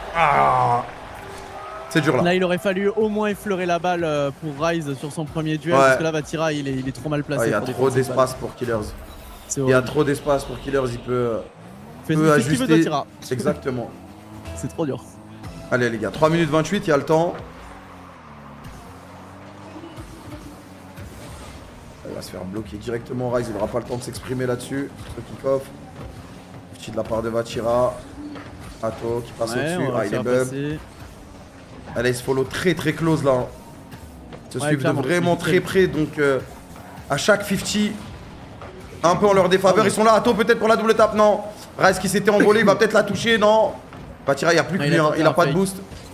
C'est dur là. Là, il aurait fallu au moins effleurer la balle pour Ryze sur son premier duel. Parce que là, Vatira, il est trop mal placé. Il y a trop d'espace pour Killers. Il y a trop d'espace pour Killers. Il peut ajuster. Exactement. C'est trop dur. Allez, les gars, 3 minutes 28, il y a le temps. Il va se faire bloquer directement. Ryze, il n'aura pas le temps de s'exprimer là-dessus. Le kick-off. Petit de la part de Vatira. Atto qui passe au-dessus. Il est bub. Allez, ils se follow très close là. Ils se suivent de vraiment très près. Donc, à chaque 50, un peu en leur défaveur. Ils sont là. Atto peut-être pour la double tape. Non. Ryze qui s'était envolé. Il va peut-être la toucher. Non. Vatira, il n'y a plus que lui. Il n'a pas de boost.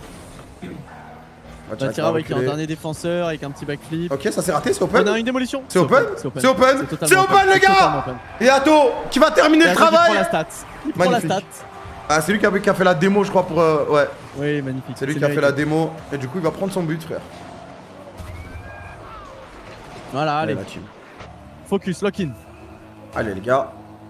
Vatira avec un dernier défenseur avec un petit backflip. Ok, ça s'est raté, c'est open. On a une démolition. C'est open. C'est open. C'est open, les gars. Et Atto qui va terminer le travail. Il prend la stat. Ah, c'est lui qui a fait la démo, je crois, pour. Ouais. Oui, magnifique. C'est lui qui a fait la démo. Et du coup, il va prendre son but, frère. Voilà, allez. Focus, lock-in. Allez, les gars.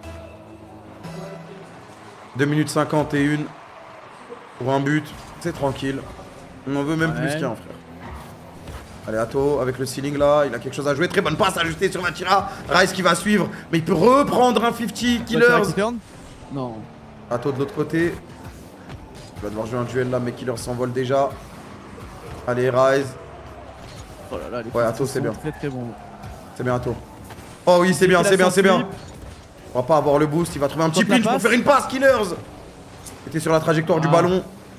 2 minutes 51. Pour un but. C'est tranquille. On en veut même plus qu'un, frère. Allez, Atto, avec le ceiling là, il a quelque chose à jouer. Très bonne passe ajustée sur Vatira. Ryze qui va suivre. Mais il peut reprendre un 50 Killers. Non. Atto de l'autre côté. Il va devoir jouer un duel là, mais Killers s'envole déjà. Allez, Ryze. Oh là là, les Atto, c'est bien. Très bon. C'est bien, Atto. Oh oui, c'est bien. On va pas avoir le boost. Il va trouver un petit pinch pour faire une passe, Killers. Il était sur la trajectoire du ballon.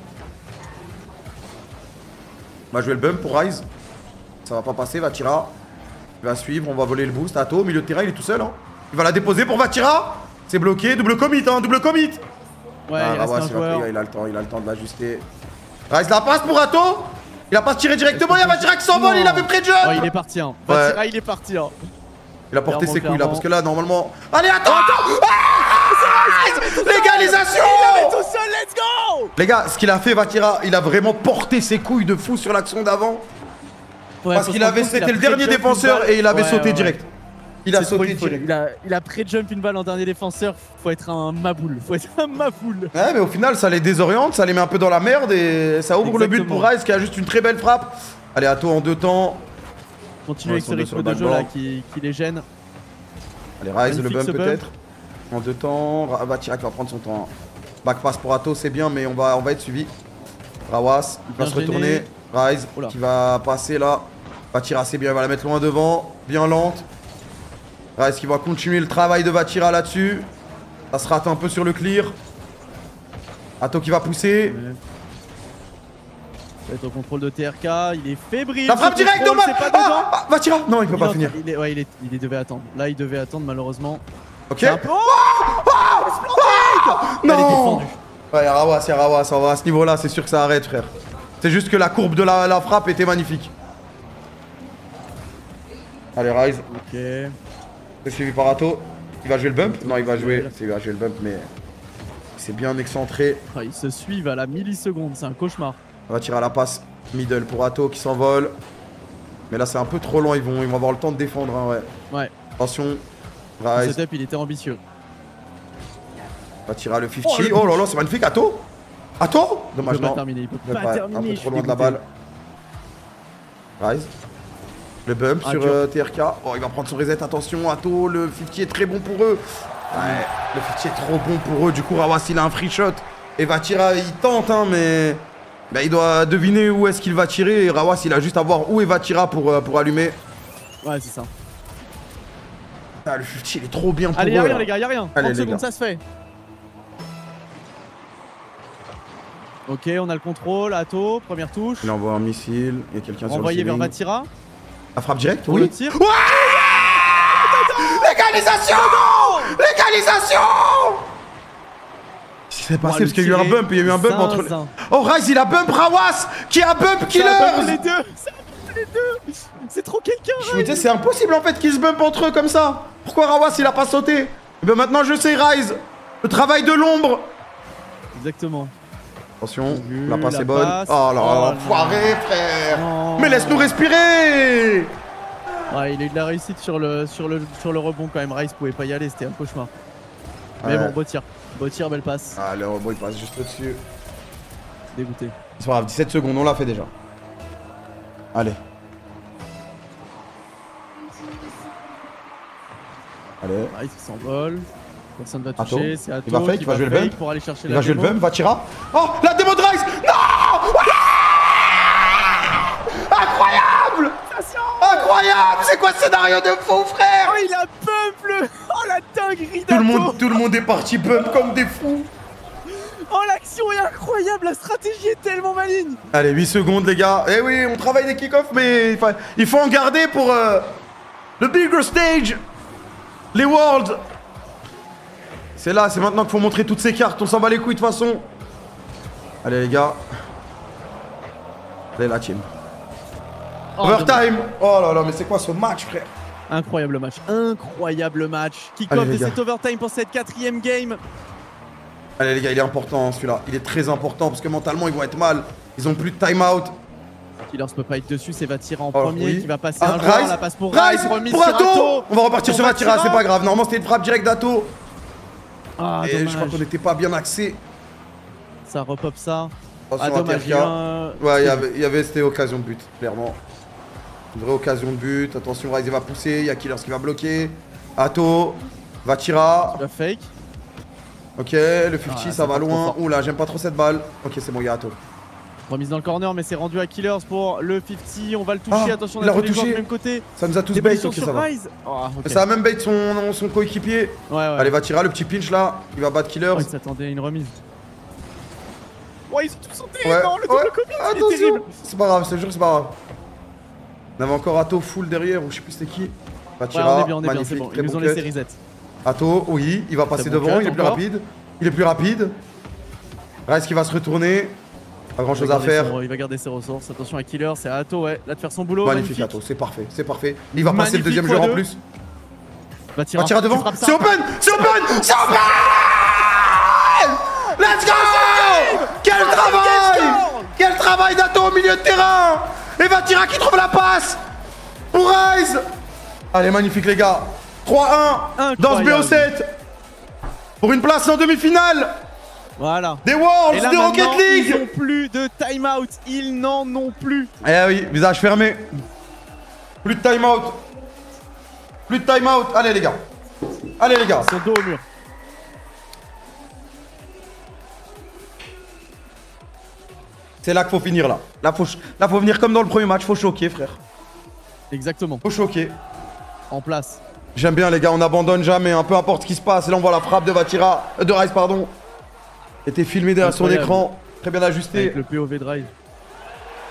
On va jouer le bump pour Ryze. Ça va pas passer, Vatira. Il va suivre, on va voler le boost. Atto, au milieu de terrain, il est tout seul. Hein. Il va la déposer pour Vatira. C'est bloqué, double commit, double commit. Ouais, il a le temps de l'ajuster. Ryze la passe pour Atto. Il a pas tiré directement, il y a Vatira qui s'envole, il avait près de jump. Oh, il est parti, hein. Vatira, il est parti, hein. Il a porté ses couilles là, parce que là, normalement... Allez, attends. Légalisation. Il est tout seul, let's go. Les gars, ce qu'il a fait, Vatira, il a vraiment porté ses couilles de fou sur l'action d'avant. Parce qu'il avait... C'était le dernier défenseur et il avait sauté direct. Il a sauté direct. Il a pré-jump une balle en dernier défenseur. Faut être un maboule. Ouais, mais au final, ça les désoriente, ça les met un peu dans la merde et ça ouvre le but pour Ryze qui a juste une très belle frappe. Allez, Atto en 2 temps. Continue avec ce rythme de jeu là qui les gêne. Allez, Ryze, le bump peut-être. En 2 temps. Vatira qui va prendre son temps. Back pass pour Atto, c'est bien, mais on va être suivi. Rawas, il va se retourner. Ryze qui va passer là. Vatira, c'est bien, il va la mettre loin devant. Bien lente. Ryze qui va continuer le travail de Vatira là-dessus. Ça se rate un peu sur le clear. Atto qui va pousser. va être au contrôle de TRK, il est fébrile. La frappe directe, dommage. C'est pas dedans. Vatira. Non, il peut pas finir. Il devait attendre. Là, il devait attendre malheureusement. Ok. Elle est défendue. Ouais, Rawas, à ce niveau-là, c'est sûr que ça arrête, frère. C'est juste que la courbe de la frappe était magnifique. Allez, Rise. Ok. C'est suivi par Atto. Il va jouer le bump? Non, il va jouer le bump, mais c'est bien excentré. Ah, ils se suivent à la milliseconde, c'est un cauchemar. On va tirer à la passe middle pour Atto qui s'envole. Mais là, c'est un peu trop lent, ils vont avoir le temps de défendre, hein, ouais. Ouais. Attention. Le Rise. setup, il était ambitieux. On va tirer à le 50. Oh là là, c'est magnifique, Atto. Atto? Dommage, Il peut non. pas terminer, il peut pas terminer. Un peu je trop suis loin de la dégoûté. balle. Rise. Le bump Ah, sur dur. TRK. Oh, il va prendre son reset, attention, Atto. Le 50 est très bon pour eux. Ouais, le 50 est trop bon pour eux. Du coup, Rawas, il a un free shot. Et Vatira, il tente, hein, mais bah, il doit deviner où est-ce qu'il va tirer. Et Rawas, il a juste à voir où est Vatira pour allumer. Ouais, c'est ça. Ah, le 50, il est trop bien pour Allez, eux. y'a rien, là. les gars, y'a rien. Allez, 30 les secondes, gars. ça se fait. Ok, on a le contrôle. Atto, première touche. Il envoie un missile. Il y a quelqu'un sur le Envoyé vers ceiling. Vatira. La frappe directe, Pour le oui. tir. Légalisation! Légalisation! Qu'est-ce qui s'est passé? Parce qu'il y a eu un bump, il y a eu un bump entre les... Oh, Rise, il a bump Rawas qui a bump Killer! Les deux. Ça a bumpé les deux. C'est trop quelqu'un. Je me disais, c'est impossible en fait qu'ils se bump entre eux comme ça. Pourquoi Rawas il a pas sauté? Et bien maintenant je sais, Rise. Le travail de l'ombre. Exactement. Attention, Vu la passe la est bonne. passe. Oh là Oh là, non. foiré frère. Non. Mais laisse-nous respirer. Ouais, il a eu de la réussite sur le rebond quand même. Rice pouvait pas y aller, c'était un cauchemar. Mais Ouais. bon, beau tir. Beau tir, belle passe. Ah, le robot il passe juste au-dessus. Dégoûté. C'est pas grave, 17 secondes, on l'a fait déjà. Allez. Allez. Rice qui s'envole. Personne va Atto. toucher, c'est Atto Il va fake, qui il va jouer le bump. pour aller chercher Il la va jouer le démo. bump, Vatira. Oh, la démo de Rise. Non. Incroyable. Incroyable. C'est quoi ce scénario de fou, frère? Oh, il a bump le... Oh, la dinguerie d'Atto. Tout le monde est parti bump comme des fous. Oh, l'action est incroyable. La stratégie est tellement maligne. Allez, 8 secondes, les gars. Eh oui, on travaille des kick-offs, mais il faut en garder pour le bigger stage. Les Worlds. C'est là, c'est maintenant qu'il faut montrer toutes ces cartes. On s'en bat les couilles de toute façon. Allez, les gars. Allez, la team. Oh, Overtime. Oh là là, mais c'est quoi ce match, frère? incroyable match. Incroyable match. Kick-off Allez, de les gars. cet overtime pour cette 4ème game. Allez, les gars, il est important celui-là. Il est très important parce que mentalement, ils vont être mal. Ils ont plus de time-out. Killers peut pas être dessus, c'est Vatira en Oh, premier oui. qui va passer Ah, un joueur, Rise. la passe pour Rise Rise, remise pour sur Atto. Atto. On va repartir Pour sur Vatira, Vatira. c'est pas grave. Normalement, c'était une frappe directe d'Atto. Ah, Et je dommage. crois qu'on n'était pas bien axé. Ça repop ça. Attention Ah, à dommage. TRK. Il y a un... Ouais, il y avait cette occasion de but, clairement. Une vraie occasion de but. Attention, Rise va pousser. Il y a Killers qui va bloquer. Atto, Vatira. Le fake. Ok, le 50, Ah, ça c'est va pas trop loin. fort. Oula, j'aime pas trop cette balle. Ok, c'est bon, il y a Atto. Remise dans le corner, mais c'est rendu à Killers pour le 50. On va le toucher. Ah, Attention, on il a a tous les joueurs retouché. du même côté. Ça nous a tous bait, Déposition ok, sur ça va. Rise. Ah, ok. Ça a même bait son coéquipier. Ouais, ouais. Allez, Vatira, le petit pinch là. Il va battre Killers. Oh, il s'attendait à une remise. Ouais, ils sont tous sautés. Ouais, Non, le double commit, il est attention. terrible. C'est pas grave, je te jure, c'est pas grave. On avait encore Atto full derrière, ou je sais plus c'était qui. Ouais, Vatira, on est bien, c'est magnifique, bon. très Ils nous bon ont laissé cut. reset. Atto, oui, il va passer Très bon devant, cut il est plus encore. rapide. Il est plus rapide. Rise qui va se retourner. Pas grand chose à faire. Il va garder ses ressources. Attention à Killer, c'est à Atto, ouais. Là de faire son boulot. Magnifique Atto, c'est parfait, c'est parfait. Il va passer le Magnifique deuxième joueur en x2. plus. Vatira Vatira devant. C'est open. C'est open. C'est open. Let's go. Quel travail. Quel travail d'Atto au milieu de terrain. Et Vatira qui trouve la passe pour Rise. Allez, magnifique les gars. 3-1 dans ce Incroyable. BO7 pour une place en demi-finale Voilà. des Et Worlds, là des Rocket maintenant, League. ils n'ont plus de timeout. Ils n'en ont plus. Eh oui, visage fermé. Plus de time-out. Plus de time-out. Allez les gars. Allez les gars. Ils sont dos au mur. C'est là qu'il faut finir là. Là faut venir comme dans le premier match. Faut choquer frère. Exactement. Faut choquer. En place. J'aime bien les gars. On n'abandonne jamais. Hein, peu importe ce qui se passe. Et là on voit la frappe de Vatira. De Rise pardon. Était filmé derrière son Incroyable. écran. Très bien ajusté. Avec le POV drive.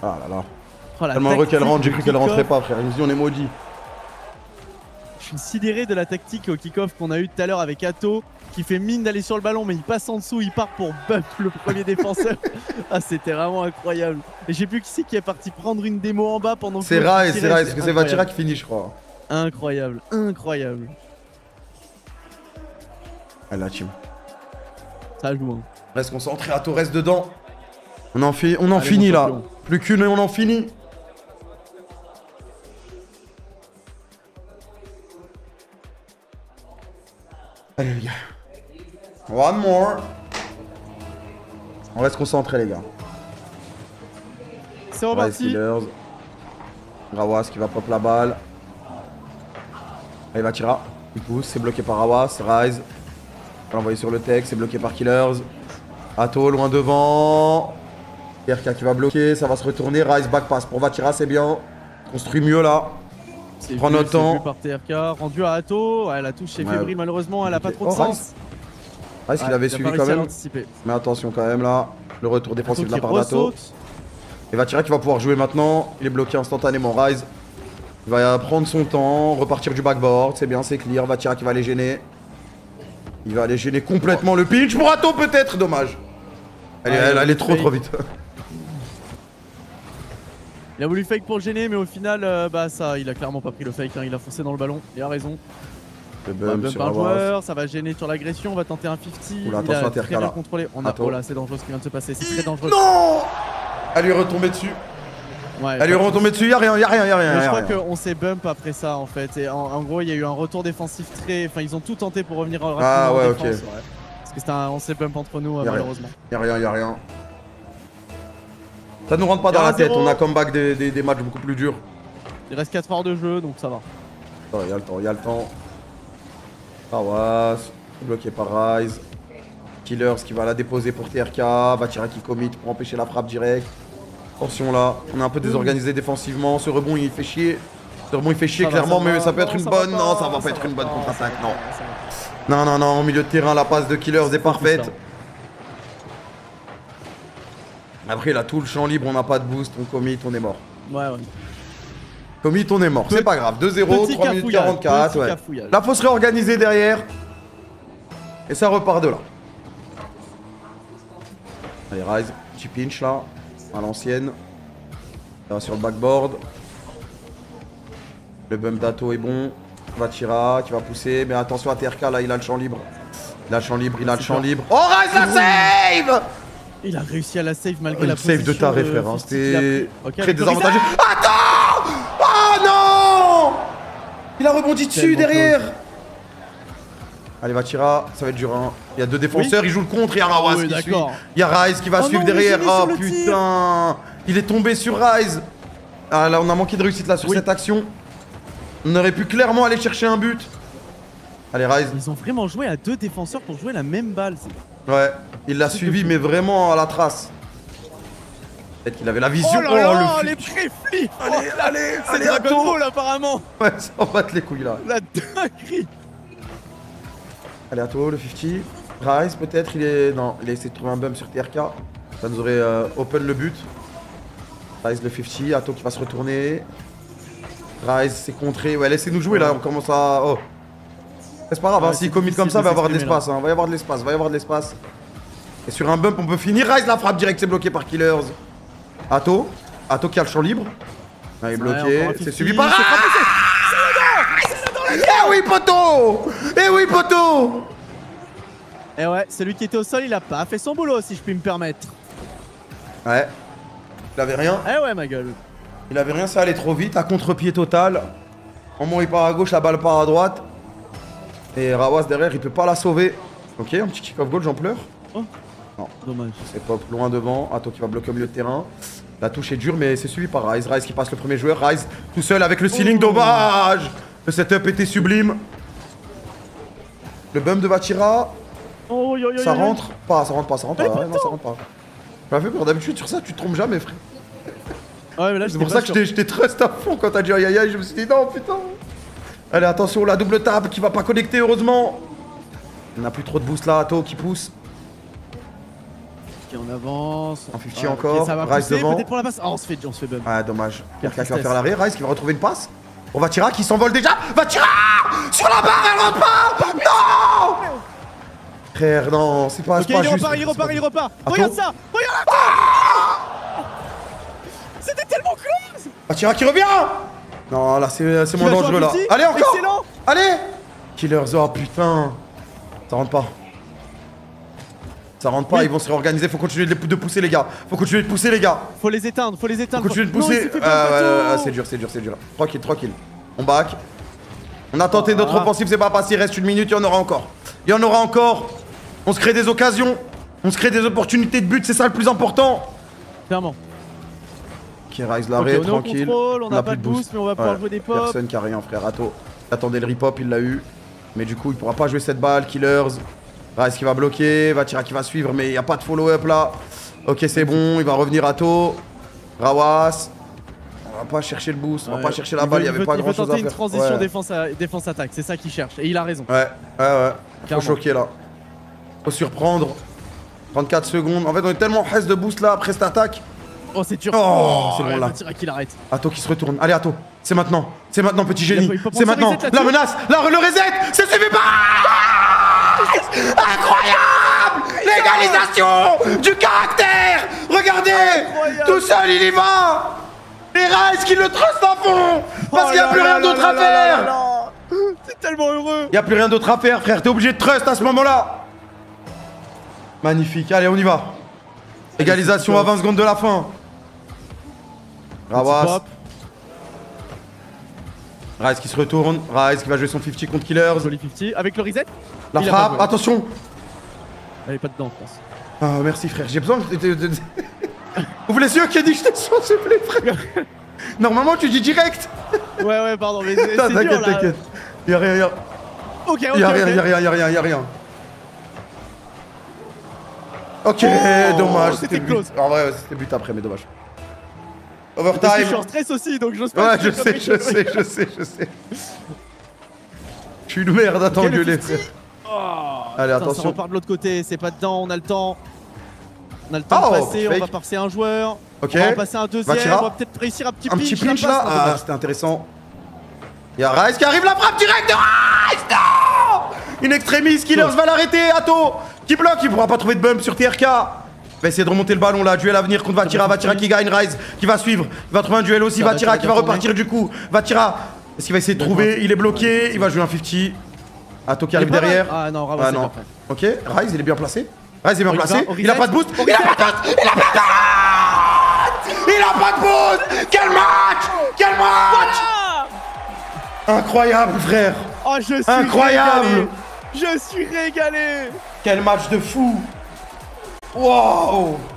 Ah là là. Oh, la Tellement heureux qu'elle tactique rentre, j'ai du cru qu'elle kick-off. rentrait pas, frère. Il me dit on est maudit. Je suis sidéré de la tactique au kick-off qu'on a eu tout à l'heure avec Atto qui fait mine d'aller sur le ballon mais il passe en dessous, il part pour bump le premier défenseur. Ah c'était vraiment incroyable. Et je sais plus qui c'est qui est parti prendre une démo en bas pendant que C'est l'autre Rise, tirait, c'est Rise, parce que c'est incroyable. Vatira qui finit, je crois. Incroyable, incroyable. Allez, la team. Ça joue hein. Reste concentré, Atto reste dedans. On en finit Allez, mon là. champion. Plus qu'une et on en finit. Allez les gars. One more. On reste concentré les gars. C'est Rise reparti. Killers. Rawas qui va pop la balle. Allez Vatira. Il pousse, c'est bloqué par Rawas. Rise. On va l'envoyer sur le tech, c'est bloqué par Killers. Atto loin devant. RK qui va bloquer, ça va se retourner. Rise back pass pour Vatira, c'est bien. Construit mieux là. C'est Prends vu, notre c'est temps. vu par TRK, rendu à Atto. Ouais, la touche est Ouais. fébrile malheureusement, elle a pas trop de Oh, sens. Rise il Ouais, avait il a suivi pas quand réussi à même. l'anticiper. Mais attention quand même là. Le retour défensif Atto de la qui part d'Atto. ressaute. Et Vatira qui va pouvoir jouer maintenant. Il est bloqué instantanément. Rise. Il va prendre son temps, repartir du backboard. C'est bien, c'est clear. Vatira qui va les gêner. Il va aller gêner complètement le pitch. Pour Atto peut-être, dommage. Elle est trop vite. Il a voulu fake pour le gêner, mais au final, bah ça, il a clairement pas pris le fake. Hein. Il a foncé dans le ballon. Il a raison. Le On va bump bump sur un Rawas. joueur, ça va gêner sur l'agression. On va tenter un 50. Oula, Il attention a à TRK, très bien là. contrôlé. On a... Atto. Oh là, c'est dangereux ce qui vient de se passer. C'est très dangereux. Non. Elle lui est retombée dessus. Ouais, Elle lui est retombée dessus. Y'a rien, y'a rien, y'a rien. mais je y'a crois rien. qu'on s'est bump après ça en fait. Et en gros, il y a eu un retour défensif très. Enfin, ils ont tout tenté pour revenir rapidement Ah ouais, en ok. défense. Ouais. Parce que c'était on s'est bump entre nous, Y'a rien. malheureusement. Y'a rien, y'a rien. Ça nous rentre pas dans la tête, on a comeback des matchs beaucoup plus durs. Il reste 4 heures de jeu, donc ça va. Attends, y'a le temps, y'a le temps. Rawas, bloqué par Rise. Killers qui va la déposer pour TRK. Vatira qui commit pour empêcher la frappe directe. Attention là, on est un peu désorganisé défensivement. Ce rebond il fait chier. Ce rebond il fait chier Ça va, clairement, ça va. mais ça peut être Non, une ça bonne. va Non, pas, ça va pas ça être va une bonne pas, contre-attaque, ça non. va, ça va. Non, non, non, au milieu de terrain, la passe de Killers est parfaite. ça. Après, il a tout le champ libre, on n'a pas de boost, on commit, on est mort. Ouais, ouais. Commit, on est mort, c'est pas grave. 2-0, Petit 3 minutes cafouillage, 44, petit ouais. cafouillage. Là, faut se réorganiser derrière. Et ça repart de là. Allez, Rise, petit pinch là, à l'ancienne. Ça va sur le backboard. Le bump d'Atto est bon. Vatira qui va pousser, mais attention à TRK là, il a le champ libre. Il a le champ libre, il a le champ libre. Oh, Rise la save! Il a réussi à la save malgré la Une save de position taré, frère. Hein. 50 qu'il a C'était pris. Ok, très avec désavantageux. Attends! Oh non! Il a rebondi dessus Tellement derrière. Allez, Vatira, ça va être dur. Hein. Il y a deux défenseurs, il joue le contre, il y a Rawas Oui, qui suit. d'accord. Il y a Rise qui va Oh suivre non, il est derrière. gêné Oh sur le tir. putain! Il est tombé sur Rise. Ah là, on a manqué de réussite là sur Oui. cette action. On aurait pu clairement aller chercher un but. Allez, Rise. Ils ont vraiment joué à 2 défenseurs pour jouer la même balle. Ouais, il l'a suivi, mais vraiment à la trace. Peut-être qu'il avait la vision. Oh là là, le les pré-flips. Allez, allez, C'est allez, Dragon Atto. Ball apparemment. Ouais, ça en bat les couilles là. La dinguerie. Allez, Atto, le 50. Rise, peut-être, il est. Non, il a essayé de trouver un bump sur TRK. Ça nous aurait open le but. Rise, le 50. Atto qui va se retourner. Rise, c'est contré. Ouais, laissez-nous jouer là, on commence à. Oh. C'est pas grave, hein, Ouais, s'il c'est commit comme ça, difficile va y de avoir de s'exprimer, l'espace. Hein. Va y avoir de l'espace, va y avoir de l'espace. Et sur un bump, on peut finir. Rise, la frappe directe, c'est bloqué par Killers. Atto. Atto qui a le champ libre. Ah, il est bloqué. encore un C'est 50, suivi par. c'est frappé, Eh oui, poteau! Eh oui, poteau! Et ouais, celui qui était au sol, il a pas fait son boulot si je puis me permettre. Ouais. Il avait rien. Eh ouais, ma gueule. Il avait rien, ça allait trop vite, à contre-pied total. Au moment où il part à gauche, la balle part à droite. Et Rawas derrière, il peut pas la sauver. Ok, un petit kick-off goal, j'en pleure. Dommage. C'est pop loin devant. Atto qui va bloquer au milieu de terrain. La touche est dure, mais c'est suivi par Rise. Rise qui passe le premier joueur. Rise tout seul avec le ceiling, dommage! Le setup était sublime. Le bump de Vatira. Oh, yo, yo, Ça yo, yo. rentre pas, ça rentre pas, ça rentre Allez, pas. Ouais, non, ça rentre pas. Tu m'as fait peur, d'habitude sur ça, tu te trompes jamais, frère. Ouais, mais là, C'est pour ça que je t'ai trust à fond quand t'as dit aïe aïe aïe, je me suis dit non putain. Allez attention, la double table qui va pas connecter heureusement. On n'a plus trop de boost là, Atto qui pousse. Ok, on avance. Un 50 encore. Ça va Rise pousser, devant. peut-être pour la passe. Oh, on se fait bump. Ah, dommage. Quelqu'un qui va tristesse. faire l'arrêt. Rise qui va retrouver une passe. On va tirer, qui s'envole déjà. Va tirer sur la barre, elle rentre pas. Non. Frère, non, c'est pas, Ok, c'est pas il juste. repart. Attends. Regarde ça. Regarde là. C'était tellement close. Vatira qui revient. Non, là, c'est moins va jouer dangereux un là. 50. Allez, encore. Excellent. Allez. Killers, oh putain. Ça rentre pas. Ça rentre pas, Oui. ils vont se réorganiser. Faut continuer de pousser, les gars. Faut continuer de pousser, les gars. Faut les éteindre. Faut continuer de pousser. C'est dur. Tranquille. On back. On a tenté notre offensive, c'est pas passé. Il reste une minute, il y en aura encore. On se crée des occasions. On se crée des opportunités de but, c'est ça le plus important. Clairement. Qui rise l'arrêt, Ok, on est au tranquille. contrôle, on a n'a plus pas de boost, mais on va pouvoir jouer des pops. Personne qui a rien, frère. Atto. Il attendait le rip-hop, il l'a eu. Mais du coup, il pourra pas jouer cette balle. Killers. Rise qui va bloquer. Vatira qui va suivre, mais il n'y a pas de follow-up là. Ok, c'est bon. Il va revenir Atto. Rawas. On va pas chercher le boost, on va pas chercher la balle. Il y avait pas grand chose à faire. Il veut tenter une transition défense-attaque. C'est ça qu'il cherche. Et il a raison. Ouais. Trop Clairement. choqué là. Faut surprendre. 34 secondes. En fait, on est tellement hess de boost là après cette attaque. Oh, c'est dur. Oh, c'est bon là. Qu'il arrête. Atto qui se retourne. Allez, Atto. C'est maintenant, petit génie. Il peut C'est maintenant. penser reset La menace, le reset. C'est suivi par. Incroyable. L'égalisation du caractère. Regardez. Incroyable. Tout seul, il y va. Et Rise qui le trust à fond. Parce qu'il n'y a plus rien d'autre à faire. C'est tellement heureux. Il n'y a plus rien d'autre à faire, frère. T'es obligé de trust à ce moment-là. Magnifique. Allez, on y va. Égalisation à 20 secondes de la fin. Rawas. Rise qui se retourne. Rise qui va jouer son 50 contre Killers. Joli 50. Avec le reset. La Il a frappe. pas joué. Attention. Elle est pas dedans, je pense. Ah, merci, frère. J'ai besoin de... Ouvre les yeux qui a dit que j'étais sur, s'il te plaît, frère. Normalement, tu dis direct. Ouais, pardon, mais c'est dur là. T'inquiète. Y'a rien. Ok. Y'a rien. Ok, dommage. C'était but. close. En vrai, c'était but après, mais dommage. Parce que je Overtime. suis en stress aussi, donc j'ose pas. Ouais, je sais. Je suis une merde à t'engueuler, frère. Allez, Attends, ça attention. repart de l'autre côté, c'est pas dedans, on a le temps. On a le temps de passer, fake. on va passer un joueur. Ok. On va en passer un deuxième, Vatira. on va peut-être réussir un petit Un pinch. petit pinch la là. passe, non, Ah, dommage. c'était intéressant. Y'a Rise qui arrive, la frappe directe de Rise. Non. In extremis, Killers va l'arrêter. Atto qui bloque, il pourra pas trouver de bump sur TRK. Il va essayer de remonter le ballon là, duel à venir contre Vatira. Vatira qui gagne, Rise qui va suivre. Il va trouver un duel aussi, Vatira qui va repartir du coup. Vatira, est-ce qu'il va essayer de trouver? Il est bloqué, il va jouer un 50. Atto qui arrive derrière. Ah non, Rawas, c'est pas prêt. Ok, Rise il est bien placé. Rise est bien placé. Au Il a pas de boost. Il a pas de boost. Il a pas de boost. Quel match. Incroyable, frère. Oh, je suis Incroyable. régalé. Je suis régalé. Quel match de fou. Wow.